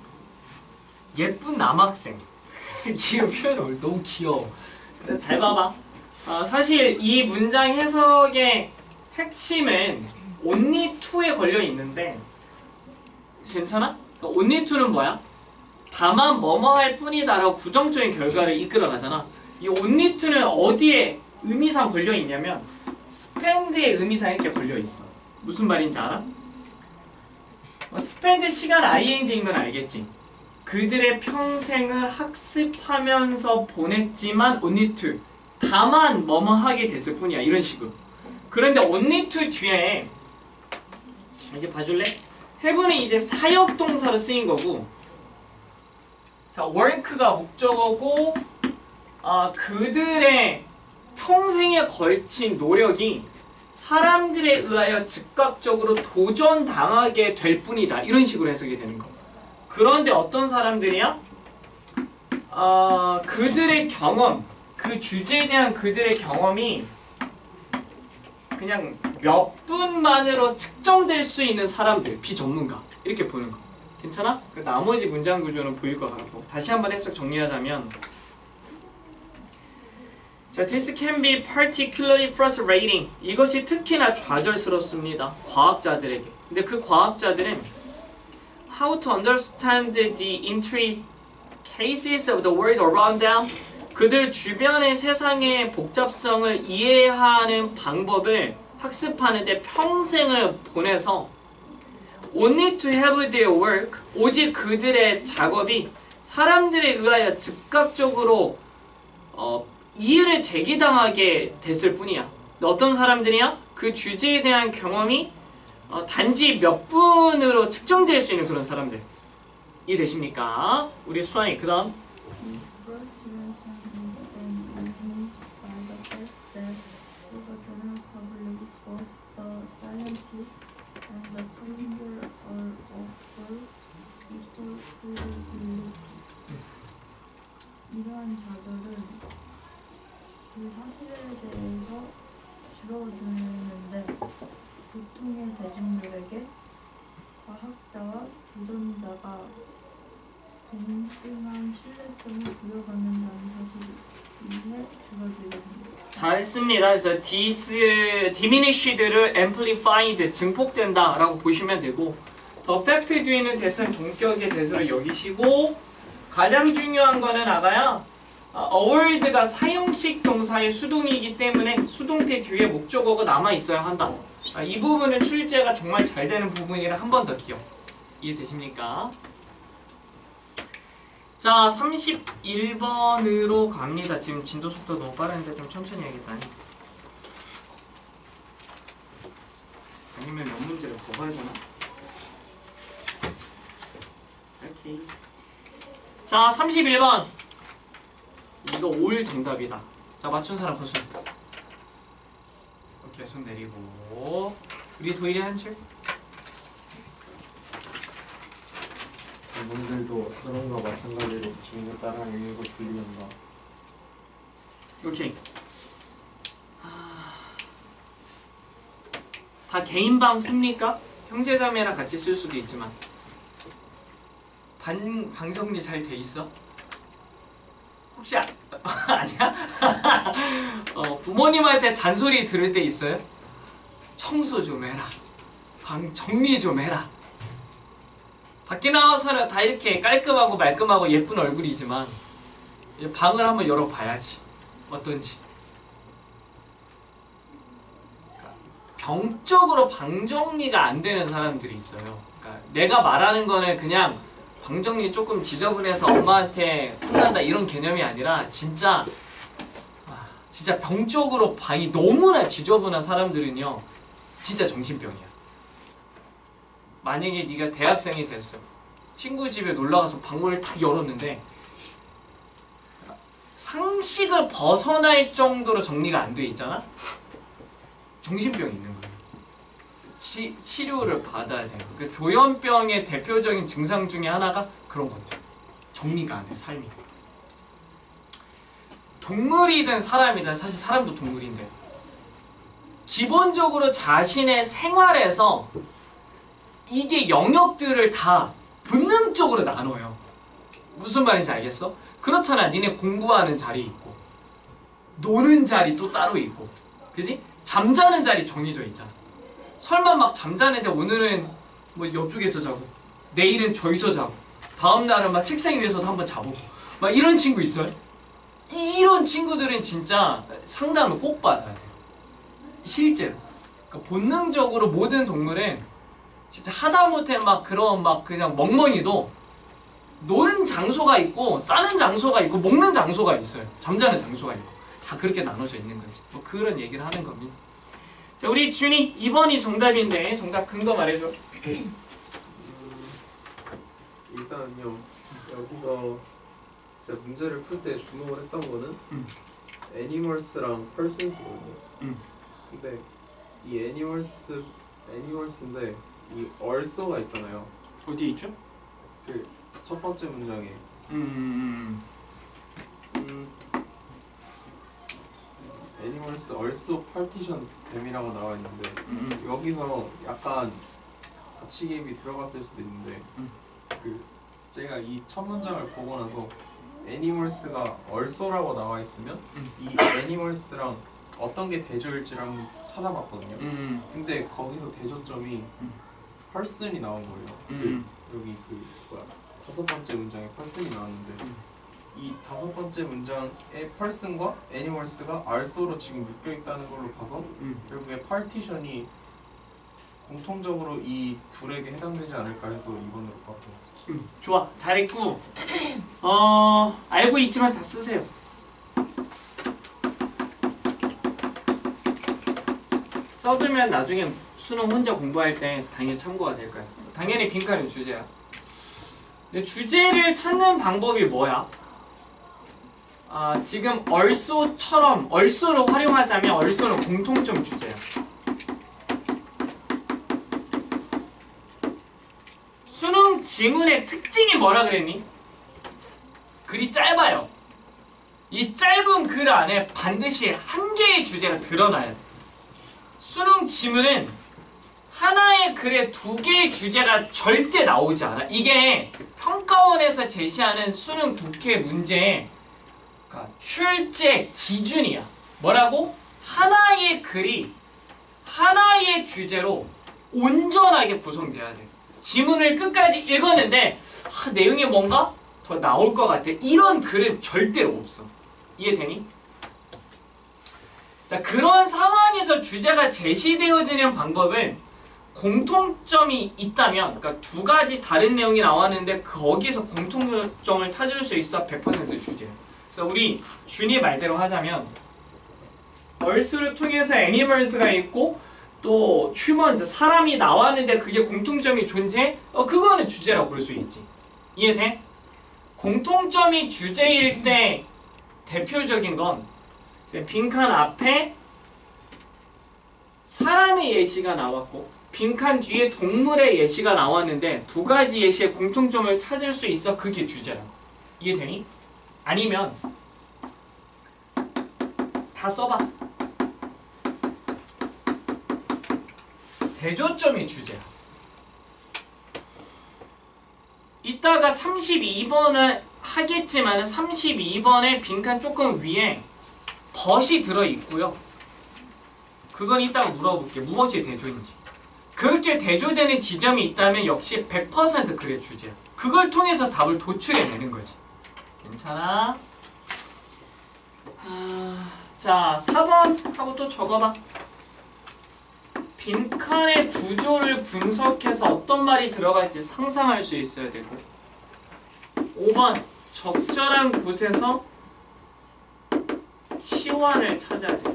예쁜 남학생. 이 표현 너무 귀여워. 잘 봐봐. 사실 이 문장 해석의 핵심은 only to에 걸려 있는데 괜찮아? only to는 뭐야? 다만 뭐뭐 할 뿐이다라고 부정적인 결과를 이끌어가잖아. 이 only to는 어디에 의미상 걸려 있냐면 spend의 의미상 이렇게 걸려 있어. 무슨 말인지 알아? spend 시간 ing인 건 알겠지? 그들의 평생을 학습하면서 보냈지만 only to 다만 뭐뭐 하게 됐을 뿐이야. 이런 식으로. 그런데 only to 뒤에 이렇게 봐줄래? have는 이제 사역 동사로 쓰인 거고, 자 work가 목적어고, 그들의 평생에 걸친 노력이 사람들에 의하여 즉각적으로 도전당하게 될 뿐이다. 이런 식으로 해석이 되는 거. 그런데 어떤 사람들이야? 그들의 경험, 그 주제에 대한 그들의 경험이 그냥 몇 분만으로 측정될 수 있는 사람들, 비전문가 이렇게 보는 거. 괜찮아? 그 나머지 문장 구조는 보일 것 같고 다시 한번 해석 정리하자면 자, this can be particularly frustrating. 이것이 특히나 좌절스럽습니다. 과학자들에게. 근데 그 과학자들은 how to understand the intricacies of the world around them 그들 주변의 세상의 복잡성을 이해하는 방법을 학습하는데 평생을 보내서 only to have their work 오직 그들의 작업이 사람들에 의하여 즉각적으로 이해를 제기당하게 됐을 뿐이야. 어떤 사람들이야? 그 주제에 대한 경험이 단지 몇 분으로 측정될 수 있는 그런 사람들. 이해되십니까? 우리 수환이 그 다음 Frustration is enhanced by the fact that to the general public, both the scientist and the chamber are offered equal credibility. 이러한 좌절은 그 사실에 대해서 줄어드는데 보통의 대중들에게 과학자와 도전자가 동등한 신뢰성을 부여받는다는 사실에 줄어들습니다. 잘했습니다. 그래서 diminished를 amplified 증폭된다 라고 보시면 되고 the fact 뒤에는 대선 동격의 대서를 여기시고 가장 중요한 거는 아가야 award가 사용식 동사의 수동이기 때문에 수동태 뒤에 목적어가 남아 있어야 한다. 이 부분은 출제가 정말 잘 되는 부분이라 한 번 더 기억. 이해되십니까? 자, 31번으로 갑니다. 지금 진도 속도 너무 빠른데 좀 천천히 해야겠다. 아니면 몇 문제를 더 봐야 되나? 오케이. 자, 31번. 이거 5일 정답이다. 자, 맞춘 사람 벌써. 오케이, 손 내리고. 우리 도일이 한 줄. 이분들도 그런 거 마찬가지로 친구 따라 읽고 들리는가. 오케이. 다 개인방 씁니까? 형제자매랑 같이 쓸 수도 있지만 방정리 잘 돼 있어? 혹시 아니야? 부모님한테 잔소리 들을 때 있어요? 청소 좀 해라. 방 정리 좀 해라. 밖에 나와서는 다 이렇게 깔끔하고 말끔하고 예쁜 얼굴이지만 방을 한번 열어봐야지. 어떤지. 병적으로 방 정리가 안 되는 사람들이 있어요. 그러니까 내가 말하는 거는 그냥 방 정리 조금 지저분해서 엄마한테 혼난다 이런 개념이 아니라 진짜 병적으로 방이 너무나 지저분한 사람들은요 진짜 정신병이야. 만약에 네가 대학생이 됐어. 친구 집에 놀러가서 방문을 탁 열었는데 상식을 벗어날 정도로 정리가 안 돼 있잖아? 정신병이 있는 거예요. 치료를 받아야 돼요. 그러니까 조현병의 대표적인 증상 중에 하나가 그런 것들. 정리가 안 돼, 삶이. 동물이든 사람이든 사실 사람도 동물인데 기본적으로 자신의 생활에서 이게 영역들을 다 본능적으로 나눠요. 무슨 말인지 알겠어? 그렇잖아. 니네 공부하는 자리 있고 노는 자리 또 따로 있고 그지? 잠자는 자리 정해져 있잖아. 설마 막 잠자는데 오늘은 뭐 옆쪽에서 자고 내일은 저기서 자고 다음 날은 막 책상 위에서도 한번 자보고 막 이런 친구 있어요? 이런 친구들은 진짜 상담을 꼭 받아야 돼요. 실제로. 그러니까 본능적으로 모든 동물은 진짜 하다못해 막 그런 막 그냥 멍멍이도 노는 장소가 있고 싸는 장소가 있고 먹는 장소가 있어요. 잠자는 장소가 있고 다 그렇게 나눠져 있는 거지. 뭐 그런 얘기를 하는 겁니다. 자, 우리 준이 2번이 정답인데 정답 근거 말해줘. 일단요 여기서 제가 문제를 풀 때 주목을 했던 거는 animals랑 persons거든요. 근데 이 animals인데 이 also가 있잖아요. 어디 있죠? 그 첫 번째 문장에 animals also partition them이라고 나와 있는데 여기서 약간 가치개입이 들어갔을 수도 있는데 제가 이 첫 문장을 보고 나서 애니멀스가 얼소라고 나와 있으면 이 애니멀스랑 어떤 게 대조일지를 한번 찾아봤거든요. 근데 거기서 대조점이 person이 나온 거예요. 여기 다섯 번째 문장에 person이 나왔는데 이 다섯 번째 문장의 person과 animals가 also로 지금 묶여 있다는 걸로 봐서 결국에 partition이 공통적으로 이 둘에게 해당되지 않을까 해서 2번으로 바꿨어요. 좋아, 잘했고 알고 있지만 다 쓰세요. 써두면 나중에 수능 혼자 공부할 때 당연히 참고가 될 거야. 당연히 빈칸이 주제야. 근데 주제를 찾는 방법이 뭐야? 지금 얼소처럼 얼소로 활용하자면 얼소는 공통점 주제야. 수능 지문의 특징이 뭐라 그랬니? 글이 짧아요. 이 짧은 글 안에 반드시 한 개의 주제가 드러나야 돼. 수능 지문은 하나의 글에 두 개의 주제가 절대 나오지 않아. 이게 평가원에서 제시하는 수능 독해 문제의 출제 기준이야. 뭐라고? 하나의 글이 하나의 주제로 온전하게 구성돼야 돼. 지문을 끝까지 읽었는데 내용이 뭔가 더 나올 것 같아. 이런 글은 절대로 없어. 이해되니? 자, 그런 상황에서 주제가 제시되어지는 방법은 공통점이 있다면, 그러니까 두 가지 다른 내용이 나왔는데 거기서 공통점을 찾을 수 있어 100% 주제야. 그래서 우리 준이 말대로 하자면 얼스를 통해서 애니멀스가 있고 또 휴먼즈, 사람이 나왔는데 그게 공통점이 존재해? 그거는 주제라고 볼 수 있지. 이해돼? 공통점이 주제일 때 대표적인 건 빈칸 앞에 사람의 예시가 나왔고 빈칸 뒤에 동물의 예시가 나왔는데 두 가지 예시의 공통점을 찾을 수 있어. 그게 주제라고. 이해되니? 아니면 다 써봐. 대조점이 주제야. 이따가 32번을 하겠지만 32번의 빈칸 조금 위에 벗이 들어있고요. 그건 이따가 물어볼게. 무엇이 대조인지. 그렇게 대조되는 지점이 있다면 역시 100% 글의 주제야. 그걸 통해서 답을 도출해내는 거지. 괜찮아? 자, 4번 하고 또 적어봐. 빈칸의 구조를 분석해서 어떤 말이 들어갈지 상상할 수 있어야 되고 5번 적절한 곳에서 치환을 찾아야 돼.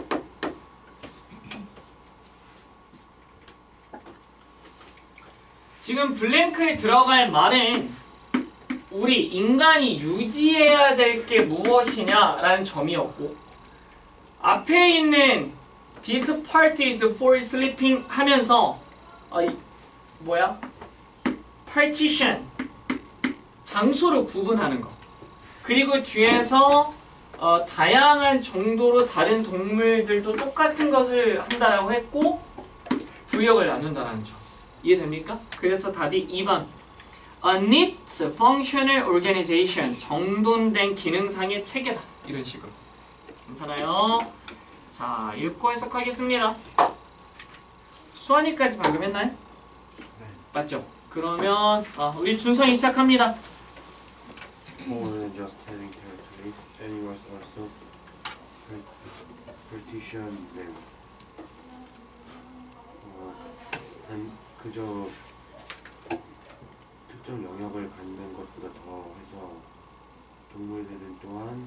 지금 블랭크에 들어갈 말은 우리 인간이 유지해야 될 게 무엇이냐라는 점이었고 앞에 있는 This part is for sleeping 하면서 partition 장소를 구분하는 거. 그리고 뒤에서 다양한 정도로 다른 동물들도 똑같은 것을 한다라고 했고 구역을 나눈다는 점. 이해됩니까? 그래서 답이 2번. A neat functional organization. 정돈된 기능상의 체계다. 이런 식으로. 괜찮아요? 자, 읽고 해석하겠습니다. 수환이까지 방금 했나요? 네. 맞죠? 그러면 우리 준성이 시작합니다. More than just having territories, animals also partition them. 그저 특정 영역을 갖는 것보다 더 해서 동물들은 또한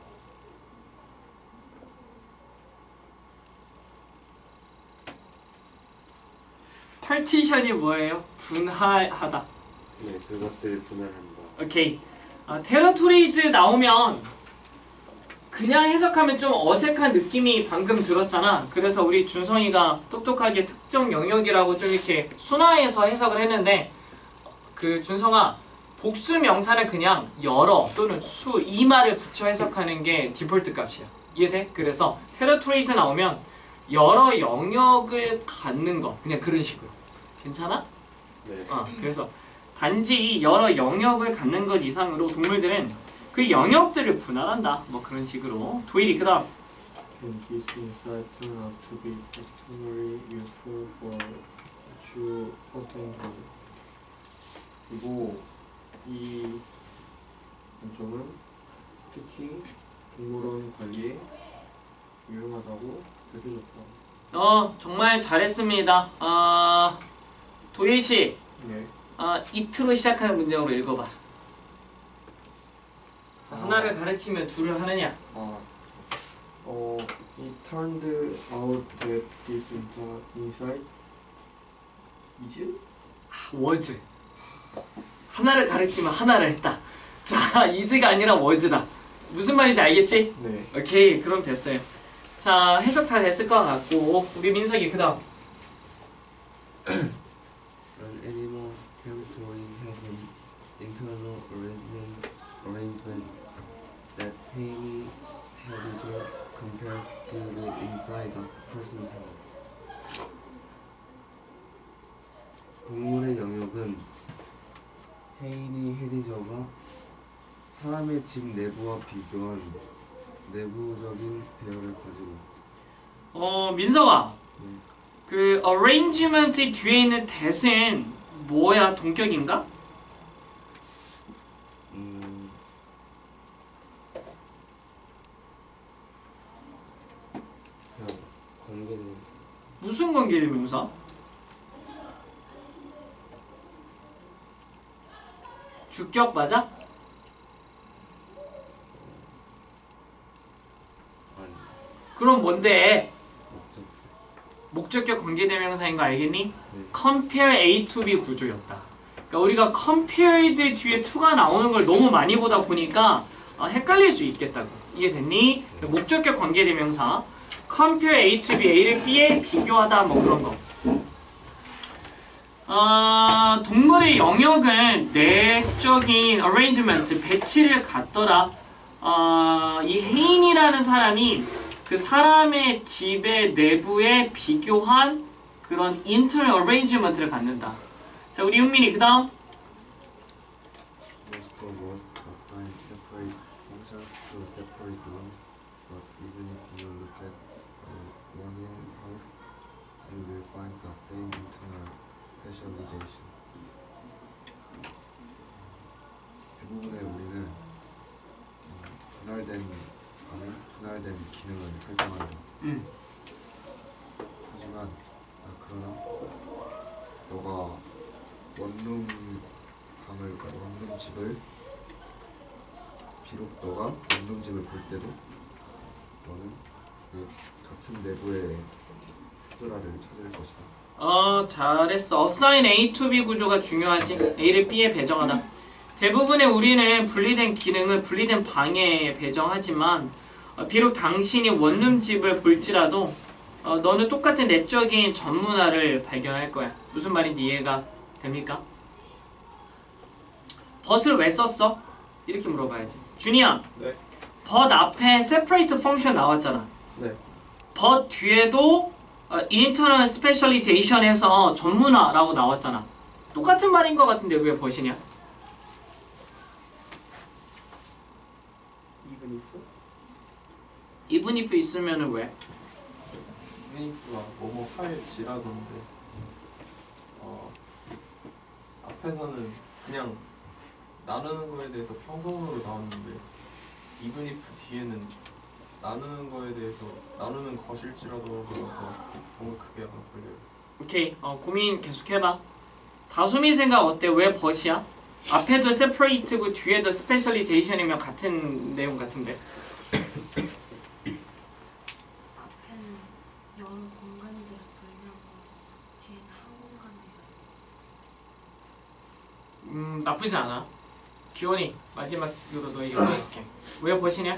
파티션이 뭐예요? 분할하다. 네, 그것들을 분할한다. 오케이. 테러토리즈 나오면 그냥 해석하면 좀 어색한 느낌이 방금 들었잖아. 그래서 우리 준성이가 똑똑하게 특정 영역이라고 좀 이렇게 순화해서 해석을 했는데 그 준성아 복수 명사는 그냥 여러 또는 수 이 말을 붙여 해석하는 게 디폴트 값이야. 이해돼? 그래서 테러토리즈 나오면 여러 영역을 갖는 거 그냥 그런 식으로. 괜찮아? 네. 그래서 단지 여러 영역을 갖는 것 이상으로 동물들은 그 영역들을 분할한다. 뭐 그런 식으로. 도일이 그 다음. Can this insight turn out to be particularly useful for zoo husbandry? 그리고 이 관점은 특히 동물원 관리에 유용하다고 느껴졌다. 정말 잘했습니다. 도일씨, 네. 이트로 시작하는 문장으로 읽어봐. 자, 하나를 가르치면 둘을 하느냐? It turned out that this insight 워즈. 하나를 가르치면 하나를 했다. 자, 이즈가 아니라 워즈다. 무슨 말인지 알겠지? 네. 오케이, 그럼 됐어요. 자, 해석 다 됐을 것 같고 우리 민석이 그 다음. An animal's territory has an internal arrangement that may be heavier compared to the inside of a person's house. 동물의 영역은 헤이니 헤디저가 사람의 집 내부와 비교한 내부적인 배열을 가지고. 민석아. 네. 그 arrangement 뒤에 있는 that은 뭐야? 동격인가? 그냥 관계대명사. 무슨 관계대명사? 주격 맞아? 아니, 그럼 뭔데? 목적. 목적격 관계대명사인 거 알겠니? 네. compare A to B 구조였다. 그러니까 우리가 compared 뒤에 to가 나오는 걸 너무 많이 보다 보니까 헷갈릴 수 있겠다고. 이해됐니? 목적격 관계대명사 compare A to B, A를 B에 비교하다 뭐 그런 거. 동물의 영역은 내적인 arrangement, 배치를 갖더라. 이 헤인이라는 사람이 그 사람의 집의 내부에 비교한 그런 internal arrangement를 갖는다. 자, 우리 윤민이 그 다음. Most of us assign separate functions to separate rooms, but even if you look at one room house, you will find the same internal specialization. 대부분의 우리는 분할된 방에 분할된 기능을 설정한다. 하지만 그러나 너가 원룸 집을 비록 너가 원룸 집을 볼 때도 너는 그 같은 내부의 히드라를 찾을 것이다. 잘했어. assign A to B 구조가 중요하지. A를 B에 배정하다. 대부분의 우리는 분리된 기능을 분리된 방에 배정하지만 비록 당신이 원룸 집을 볼지라도 너는 똑같은 내적인 전문화를 발견할 거야. 무슨 말인지 이해가 됩니까? but을 왜 썼어? 이렇게 물어봐야지. 준이야. 네. but 앞에 separate function 나왔잖아. 네. but 뒤에도 internal specialization에서 전문화라고 나왔잖아. 똑같은 말인 것 같은데 왜 but이냐? even if 있으면은 왜? 유니프가 뭐뭐 할지라던데 앞에서는 그냥 나누는 거에 대해서 평성으로 나왔는데 even if 뒤에는 나누는 거에 대해서 나누는 것일지라도 그래서 뭔가 크게 약간 걸려요. 오케이. 고민 계속해봐. 다솜이 생각 어때? 왜 but이야? 앞에도 separate고 뒤에도 specialization이면 같은 내용 같은데. 앞에는 여러 공간들을 분류하고 뒤에는 한 공간을. 나쁘지 않아. 기원이 마지막으로 너에게 물어볼게. 왜 but이냐?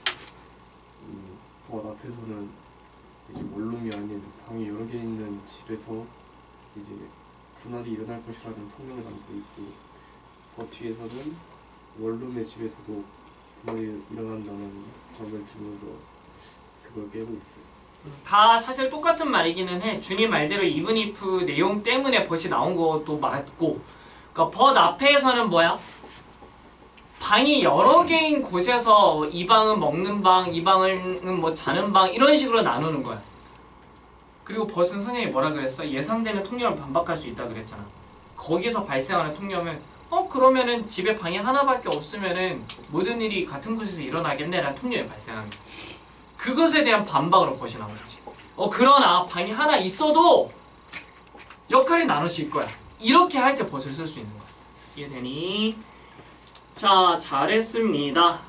법 앞에서는 이제 원룸이 아닌 방이 여러 개 있는 집에서 이제 분할이 일어날 것이라는 통념을 담고 있고, 법 뒤에서는 원룸의 집에서도 분할이 일어난다는 점을 들면서 그걸 깨고 있어요. 다 사실 똑같은 말이기는 해. 준이 말대로 even if 내용 때문에 but이 나온 것도 맞고, 그러니까 but 앞에서는 뭐야? 방이 여러 개인 곳에서 이 방은 먹는 방, 이 방은 뭐 자는 방 이런 식으로 나누는 거야. 그리고 but은 선생님이 뭐라 그랬어? 예상되는 통념을 반박할 수 있다 그랬잖아. 거기서 발생하는 통념은 그러면은 집에 방이 하나밖에 없으면은 모든 일이 같은 곳에서 일어나겠네 라는 통념이 발생하는 거야. 그것에 대한 반박으로 but이 나오지. 그러나 방이 하나 있어도 역할이 나눠질 거야. 이렇게 할 때 but을 쓸 수 있는 거야. 이해되니? 자, 잘했습니다.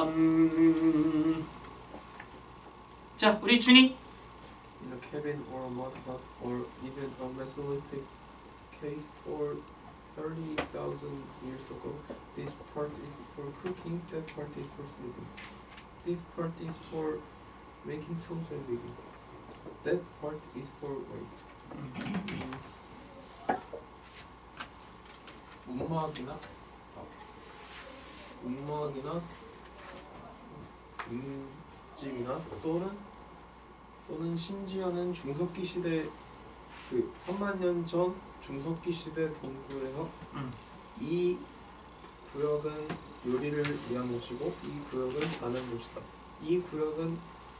자, 우리 준이. In a cabin or a mud hut or even a Mesolithic cave for 30,000 years ago, this part is for cooking, that part is for sleeping. This part is for making tools and digging. That part is for waste. 운막이나 음집이나 또는 심지어는 중석기 시대 3만 년 전 중석기 시대 동굴에서 이 구역은 요리를 위한 곳이고 이 구역은 자는 곳이다. 이 구역은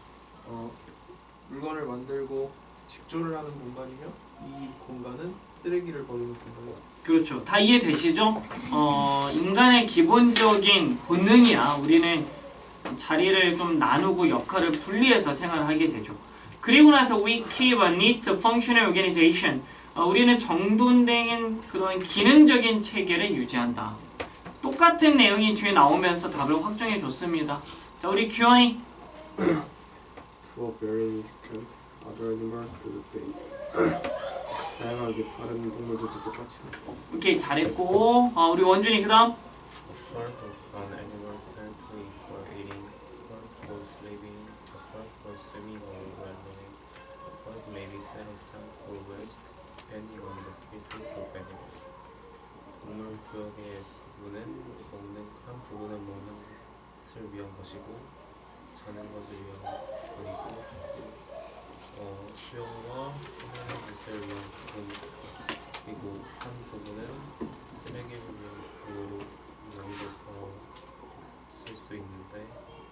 물건을 만들고 직조를 하는 공간이며 이 공간은 쓰레기를 버리는 공간이다. 그렇죠. 다 이해되시죠? 인간의 기본적인 본능이야. 우리는 자리를 좀 나누고 역할을 분리해서 생활하게 되죠. 그리고 나서 we keep a neat functional organization. 우리는 정돈된 그런 기능적인 체계를 유지한다. 똑같은 내용이 뒤에 나오면서 답을 확정해 줬습니다. 자, 우리 규현이. To a varying extent, other animals do the same. 다양하게 다른 동물들도 똑같이. 오케이, 잘했고. 우리 원준이 그다음. Part of an animal's territory is for eating, part for sleeping, a part for swimming or running, a part may be set aside for waste, depending on the species of animals. 동물 구역의 한 부분은 먹는 것을 위한 것이고, 자는 것을 위한 부분이고, 수영과 수면의 것을 위한 부분, 그리고 한 부분은 쓰레기를 위한 용도로 쓸 수 있는데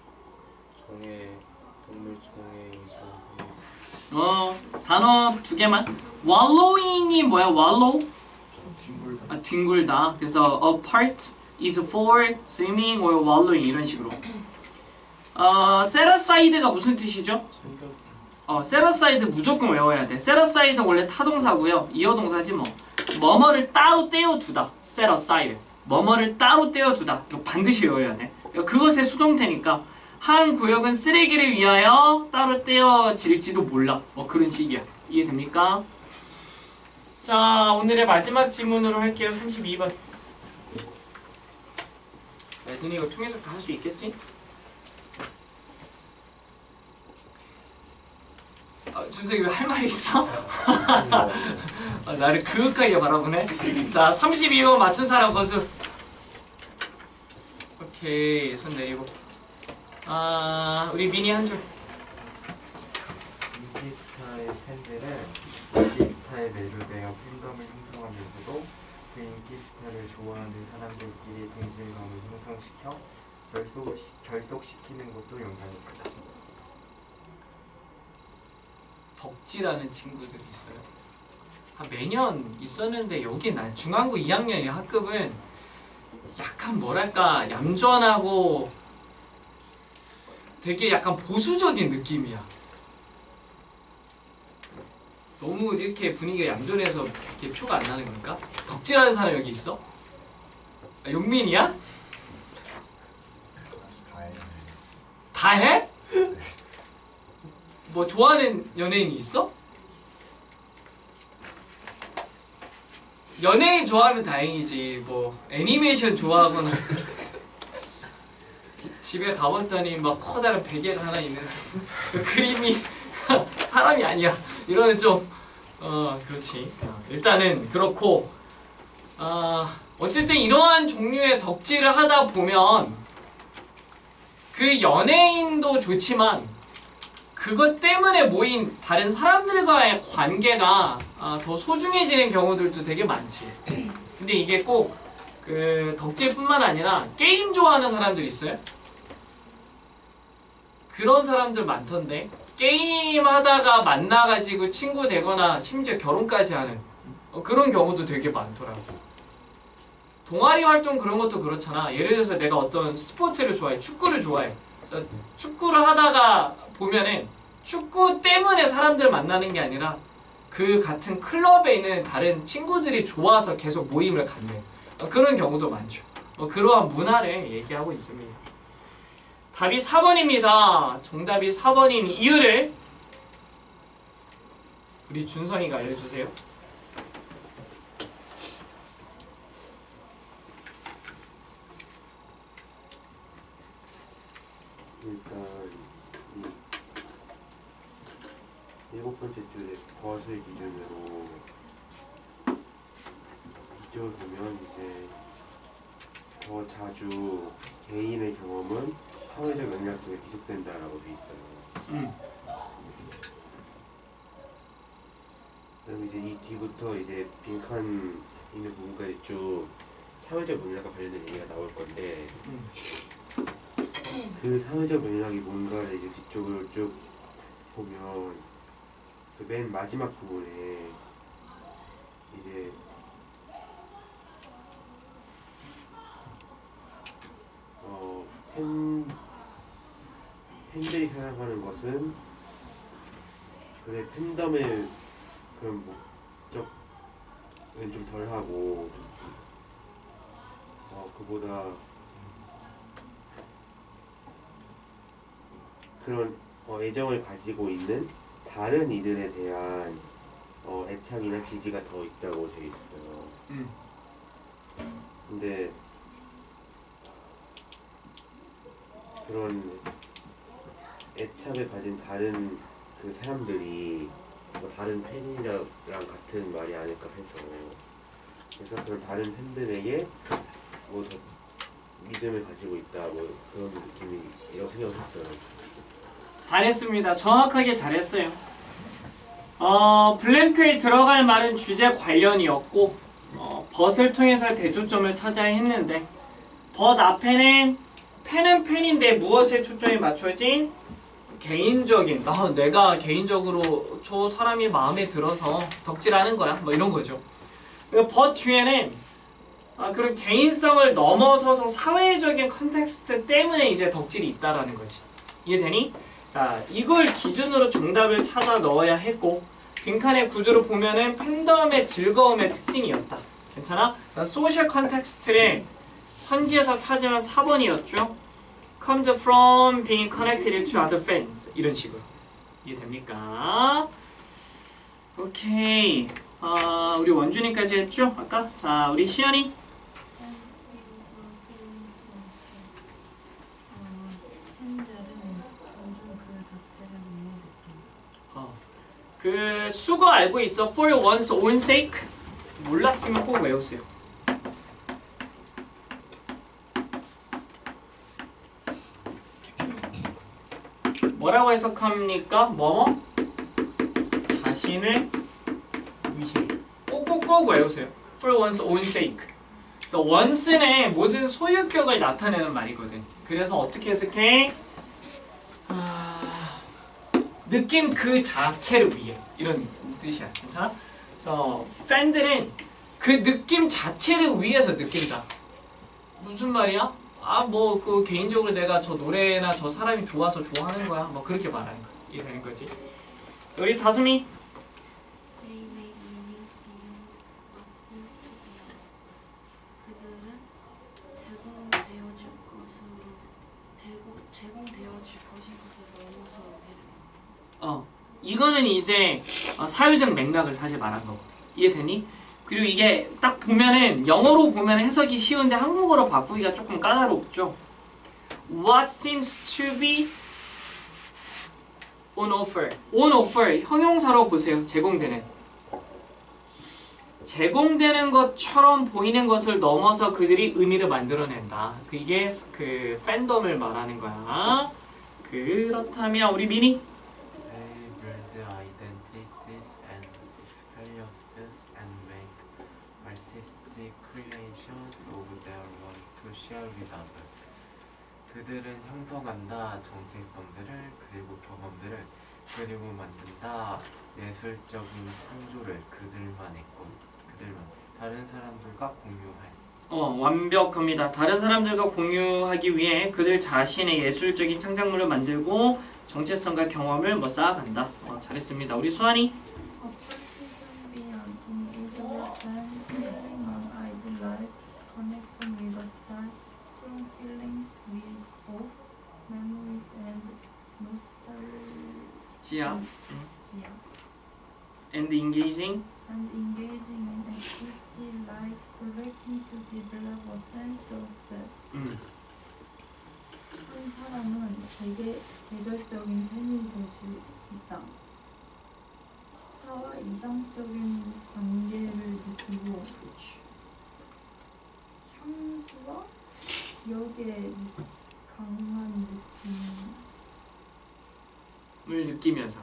동물 종에 의존되어 있습니다. 단어 두 개만. wallowing이 뭐야? wallow? 뒹굴다. 뒹굴다. 그래서 a part is for swimming or wallowing 이런 식으로. set aside가 무슨 뜻이죠? set aside 무조건 외워야 돼. set aside 원래 타동사고요. 이어동사지 뭐. 뭐뭐를 따로 떼어두다. set aside. 뭐뭐를 따로 떼어두다. 이거 반드시 외워야 돼. 그것의 수동태니까 한 구역은 쓰레기를 위하여 따로 떼어질지도 몰라. 뭐 그런 식이야. 이해됩니까? 자, 오늘의 마지막 지문으로 할게요. 32번. 애들이 이거 통해서 다 할 수 있겠지? 준석이 왜 할 말이 있어? 나를 그윽하게 바라보네. 자, 32번 맞춘 사람 거수. 오케이, 손 내리고. 우리 미니 한 줄. 인기스타의 팬들은 인기스타에 매료되어 팬덤을 형성하면서도 그 인기스타를 좋아하는 사람들끼리 동질감을 형성시켜 결속시키는 것도 영향이 크다. 덕지라는 친구들이 있어요. 매년 있었는데 여기 난 중앙고 2학년 학급은 약간 뭐랄까 얌전하고 되게 약간 보수적인 느낌이야. 너무 이렇게 분위기가 얌전해서 이렇게 표가 안 나는 건가? 덕질하는 사람 여기 있어? 용민이야? 다 해? 뭐 좋아하는 연예인이 있어? 연예인 좋아하면 다행이지. 뭐 애니메이션 좋아하거나 집에 가봤더니 막 커다란 베개가 하나 있는 그 그림이 사람이 아니야. 이러면 좀 그렇지. 일단은 그렇고 어쨌든 이러한 종류의 덕질을 하다 보면 그 연예인도 좋지만 그것 때문에 모인 다른 사람들과의 관계가 더 소중해지는 경우들도 되게 많지. 근데 이게 꼭 그 덕질뿐만 아니라 게임 좋아하는 사람들 있어요? 그런 사람들 많던데. 게임 하다가 만나가지고 친구 되거나 심지어 결혼까지 하는 그런 경우도 되게 많더라고. 동아리 활동 그런 것도 그렇잖아. 예를 들어서 내가 어떤 스포츠를 좋아해. 축구를 좋아해. 그래서 축구를 하다가 보면은 축구 때문에 사람들 만나는 게 아니라 그 같은 클럽에 있는 다른 친구들이 좋아서 계속 모임을 갖는 그런 경우도 많죠. 그러한 문화를 얘기하고 있습니다. 답이 4번입니다. 정답이 4번인 이유를 우리 준성이가 알려주세요. 일단 이 7번째 줄에 벗을 기준으로 이쪽을 보면 이제 더 자주 개인의 경험은 사회적 맥락 속에 기록된다라고 돼 있어요. 그럼 이제 이 뒤부터 이제 빈칸 있는 부분까지 쭉 사회적 맥락과 관련된 얘기가 나올 건데 그 사회적 맥락이 뭔가를 이제 뒤쪽을 쭉 보면 그 맨 마지막 부분에 이제 팬들이 생각하는 것은 그의 팬덤의 그런 목적은 좀 덜하고 그보다 그런 애정을 가지고 있는 다른 이들에 대한 애착이나 지지가 더 있다고 돼 있어요. 근데 그런 애착을 가진 다른 그 사람들이 뭐 다른 팬이랑 같은 말이 아닐까 해서 그래서 그런 다른 팬들에게 뭐 더 믿음을 가지고 있다 뭐 그런 느낌이라고 생각을 했어요. 잘했습니다. 정확하게 잘했어요. 블랭크에 들어갈 말은 주제 관련이었고 벗을 통해서 대조점을 찾아야 했는데 벗 앞에는 팬은 팬인데 무엇에 초점이 맞춰진? 개인적인 내가 개인적으로 저 사람이 마음에 들어서 덕질하는 거야 뭐 이런 거죠. 벗 뒤에는 그런 개인성을 넘어서서 사회적인 컨텍스트 때문에 이제 덕질이 있다라는 거지. 이해되니? 자, 이걸 기준으로 정답을 찾아 넣어야 했고 빈칸의 구조를 보면은 팬덤의 즐거움의 특징이었다. 괜찮아? 자, 소셜 컨텍스트를 선지에서 찾으면 4번이었죠. comes from being connected to other fans 이런 식으로 이해됩니까? 오케이. 우리 원준이까지 했죠? 아까? 자, 우리 시연이 그 수거 알고 있어? For one's own sake? 몰랐으면 꼭 외우세요. 뭐라고 해석합니까? 뭐뭐? 자신을 위해. 꼭꼭꼭 외우세요. For one's own sake. 그래서 once는 모든 소유격을 나타내는 말이거든. 그래서 어떻게 해석해? 느낌 그 자체를 위해 이런 뜻이야. 괜찮아? 그래서 팬들은 그 느낌 자체를 위해서 느낀다. 무슨 말이야? 뭐 그 개인적으로 내가 저 노래나 저 사람이 좋아서 좋아하는 거야. 뭐 그렇게 말하는 거야. 이해되는 거지? 우리 다솜이. They make meanings beyond what seems to be enough. 그들은 제공되어질 것인 것을 넘어서 의미를 이거는 이제 사회적 맥락을 사실 말한 거고. 이해되니? 그리고 이게 딱 보면은 영어로 보면 해석이 쉬운데 한국어로 바꾸기가 조금 까다롭죠. What seems to be on offer. on offer 형용사로 보세요. 제공되는. 제공되는 것처럼 보이는 것을 넘어서 그들이 의미를 만들어낸다. 그게 그 팬덤을 말하는 거야. 그렇다면 우리 미니? They build identities and express share with others. 그들은 형성한다 정체성들을 그리고 경험들을 그리고 만든다 예술적인 창조를 그들만 했고 그들만 다른 사람들과 공유할. 완벽합니다. 다른 사람들과 공유하기 위해 그들 자신의 예술적인 창작물을 만들고 정체성과 경험을 쌓아간다. 잘했습니다. 우리 수환이. A person be an individual fan, having an idealized connection with a star, strong feelings with hope, memories and nostalgia, 지야. And engaging. and engaging in activity like collecting to develop a sense of self. 한 사람은 개별적인 팬이 될 수 있다. 스타와 이상적인 관계를 느끼고 향수와 역의 강한 느낌을 느끼면서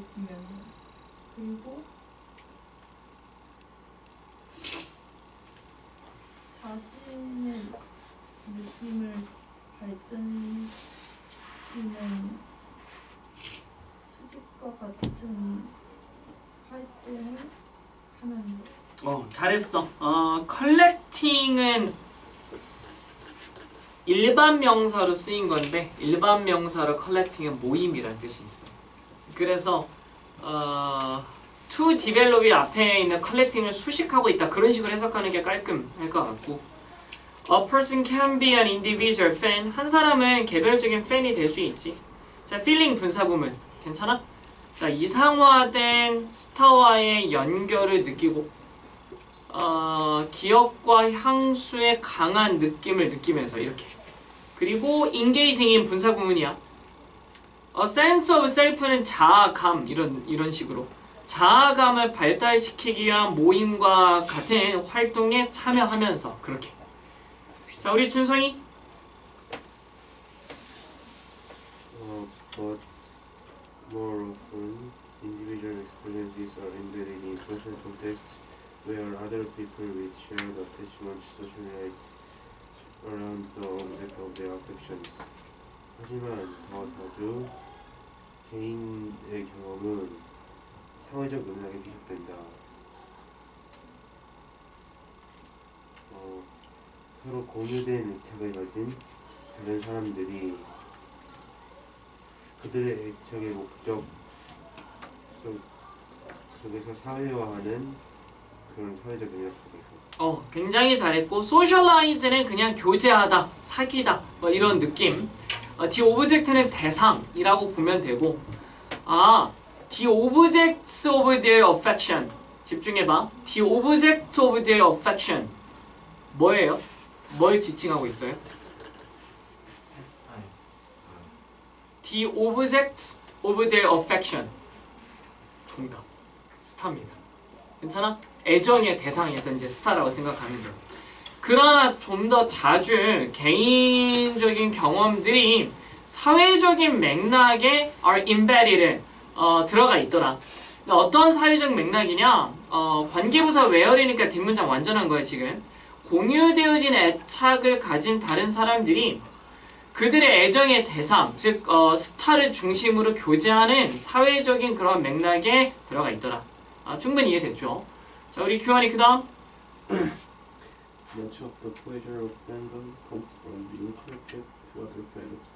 그리고 자신의 느낌을 발전시키는 수집과 같은 활동을 하는 것. 잘했어. 컬렉팅은 일반 명사로 쓰인 건데 일반 명사로 컬렉팅은 모임이라는 뜻이 있어. 그래서 to develop이 앞에 있는 컬렉팅을 수식하고 있다. 그런 식으로 해석하는 게 깔끔할 것 같고 A person can be an individual fan. 한 사람은 개별적인 팬이 될 수 있지. 자, feeling 분사구문. 괜찮아? 자, 이상화된 스타와의 연결을 느끼고 기억과 향수의 강한 느낌을 느끼면서 이렇게. 그리고 engaging인 분사구문이야. A sense of self는 자아감 이런 식으로 자아감을 발달시키기 위한 모임과 같은 활동에 참여하면서 그렇게. 자, 우리 준성이. But more often, individual experiences are embedded in social contexts where other people with shared attachments socialize around the object of their affections. 하지만 더 자주 개인의 경험은 사회적 맥락에 비롯된다. 서로 공유된 애착을 가진 다른 사람들이 그들의 애착의 목적 속에서 사회화하는 그런 사회적 맥락 속에서. 굉장히 잘했고 socialize는 그냥 교제하다, 사귀다 뭐 이런 느낌. the object는 대상이라고 보면 되고 the objects of their affection 집중해봐. the object of their affection 뭐예요? 뭘 지칭하고 있어요? The object of their affection 정답 스타입니다. 괜찮아? 애정의 대상에서 이제 스타라고 생각하면 돼요. 그러나 좀 더 자주 개인적인 경험들이 사회적인 맥락에 are embedded 들어가 있더라. 어떤 사회적 맥락이냐? 관계부사 where이니까 뒷문장 완전한 거야 지금. 공유되어진 애착을 가진 다른 사람들이 그들의 애정의 대상, 즉 스타를 중심으로 교제하는 사회적인 그런 맥락에 들어가 있더라. 충분히 이해됐죠? 자, 우리 규환이 그 다음. Much of the pleasure of fandom comes from being connected to other fans.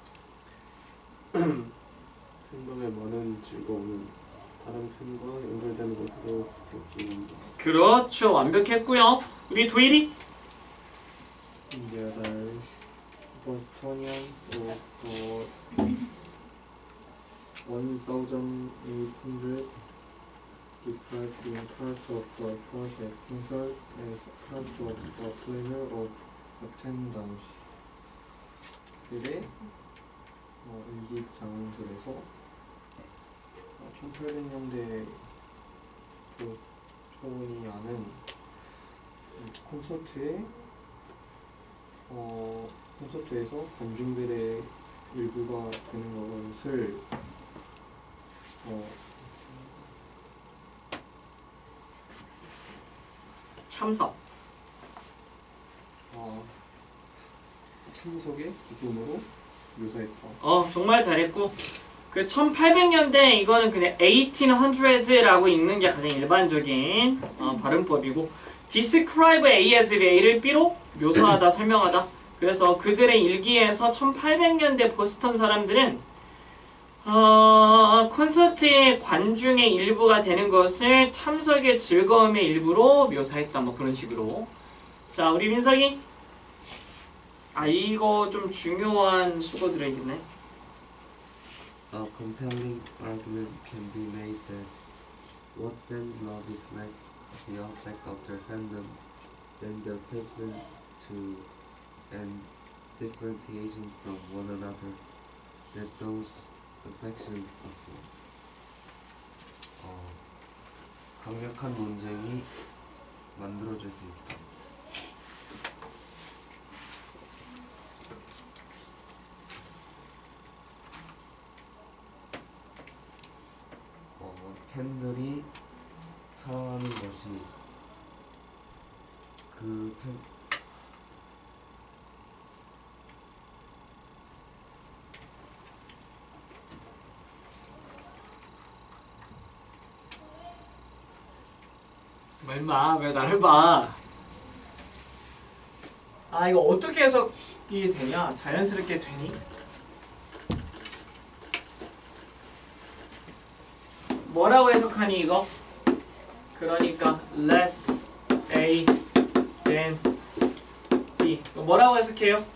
팬덤의 많은 즐거움은 다른 팬과 연결되는 것으로 느낍니다. 그렇죠. 완벽했고요. 우리 도일이. There are Bostonian of 1,800 described being part of the project concert as part of the pleasure of attendance. 그들의 일기장들에서 1800년대 보통이 아는 콘서트에서 관중들의 일부가 되는 것을 참석. 참석의 기금으로 묘사했다. 정말 잘했고 그 1800년대 이거는 그냥 1800s라고 읽는 게 가장 일반적인 발음법이고 describe A as A를 B로 묘사하다 설명하다. 그래서 그들의 일기에서 1800년대 보스턴 사람들은 콘서트의 관중의 일부가 되는 것을 참석의 즐거움의 일부로 묘사했다. 뭐 그런 식으로. 자, 우리 민석이. 이거 좀 중요한 수거 들어있네. A compelling argument can be made that what fans love is less the object of their fandom than the attachment to and differentiation from one another that those affections afford. 강력한 논쟁이 만들어질 수 있다. 팬들이 사랑하는 것이 그 팬 임마 왜 나를 봐? 이거 어떻게 해석이 되냐? 자연스럽게 되니? 뭐라고 해석하니 이거? 그러니까 less A than B. 이거 뭐라고 해석해요?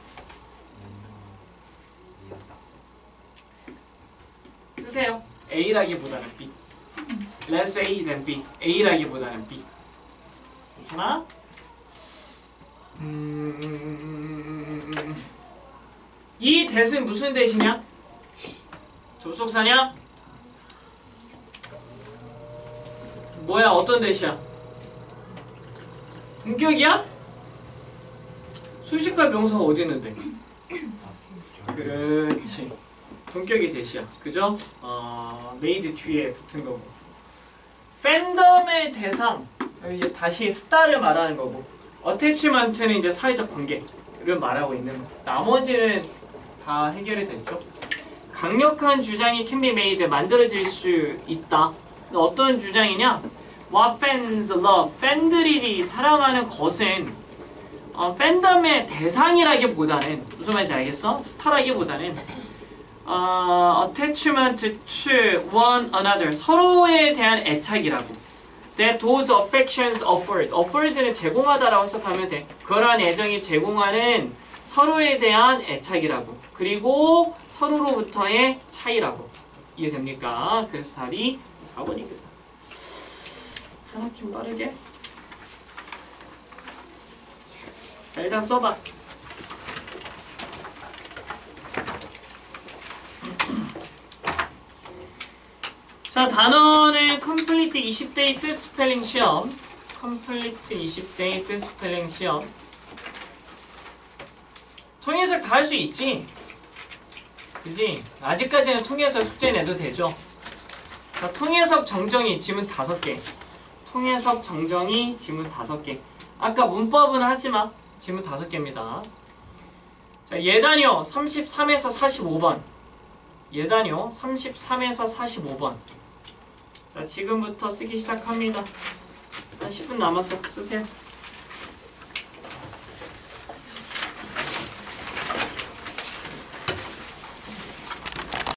쓰세요. A라기보다는 B. less A than B. A라기보다는 B. 괜찮아? 이 that은 무슨 that이냐? 접속사냐? 뭐야? 어떤 that이야? 본격이야? 수식할 명사가 어디 있는데? 그렇지. 본격이 that이야. 그죠? made 뒤에 붙은 거고. 팬덤의 대상. 이제 다시 스타를 말하는 거고. 어태치먼트는 이제 사회적 관계를 말하고 있는 거. 나머지는 다 해결이 됐죠. 강력한 주장이 can be made 만들어질 수 있다. 어떤 주장이냐? What fans love. 팬들이 사랑하는 것은 팬덤의 대상이라기보다는 무슨 말인지 알겠어? 스타라기보다는 attachment to one another. 서로에 대한 애착이라고. That those affections afford. afford는 제공하다라고 해석하면 돼. 그러한 애정이 제공하는 서로에 대한 애착이라고. 그리고 서로로부터의 차이라고. 이해됩니까? 그래서 답이 4번입니다. 하나 좀 빠르게. 자, 일단 써봐. 자, 단어는 complete 20데이트 스펠링 시험. complete 20데이트 스펠링 시험. 통해석 다 할 수 있지? 그지? 아직까지는 통해석 숙제 내도 되죠? 자, 통해석 정정이 지문 5개. 통해석 정정이 지문 5개. 아까 문법은 하지마. 지문 5개입니다. 자, 예단요 33에서 45번. 예단요 33에서 45번. 자, 지금부터 쓰기 시작합니다. 한 10분 남았어. 쓰세요.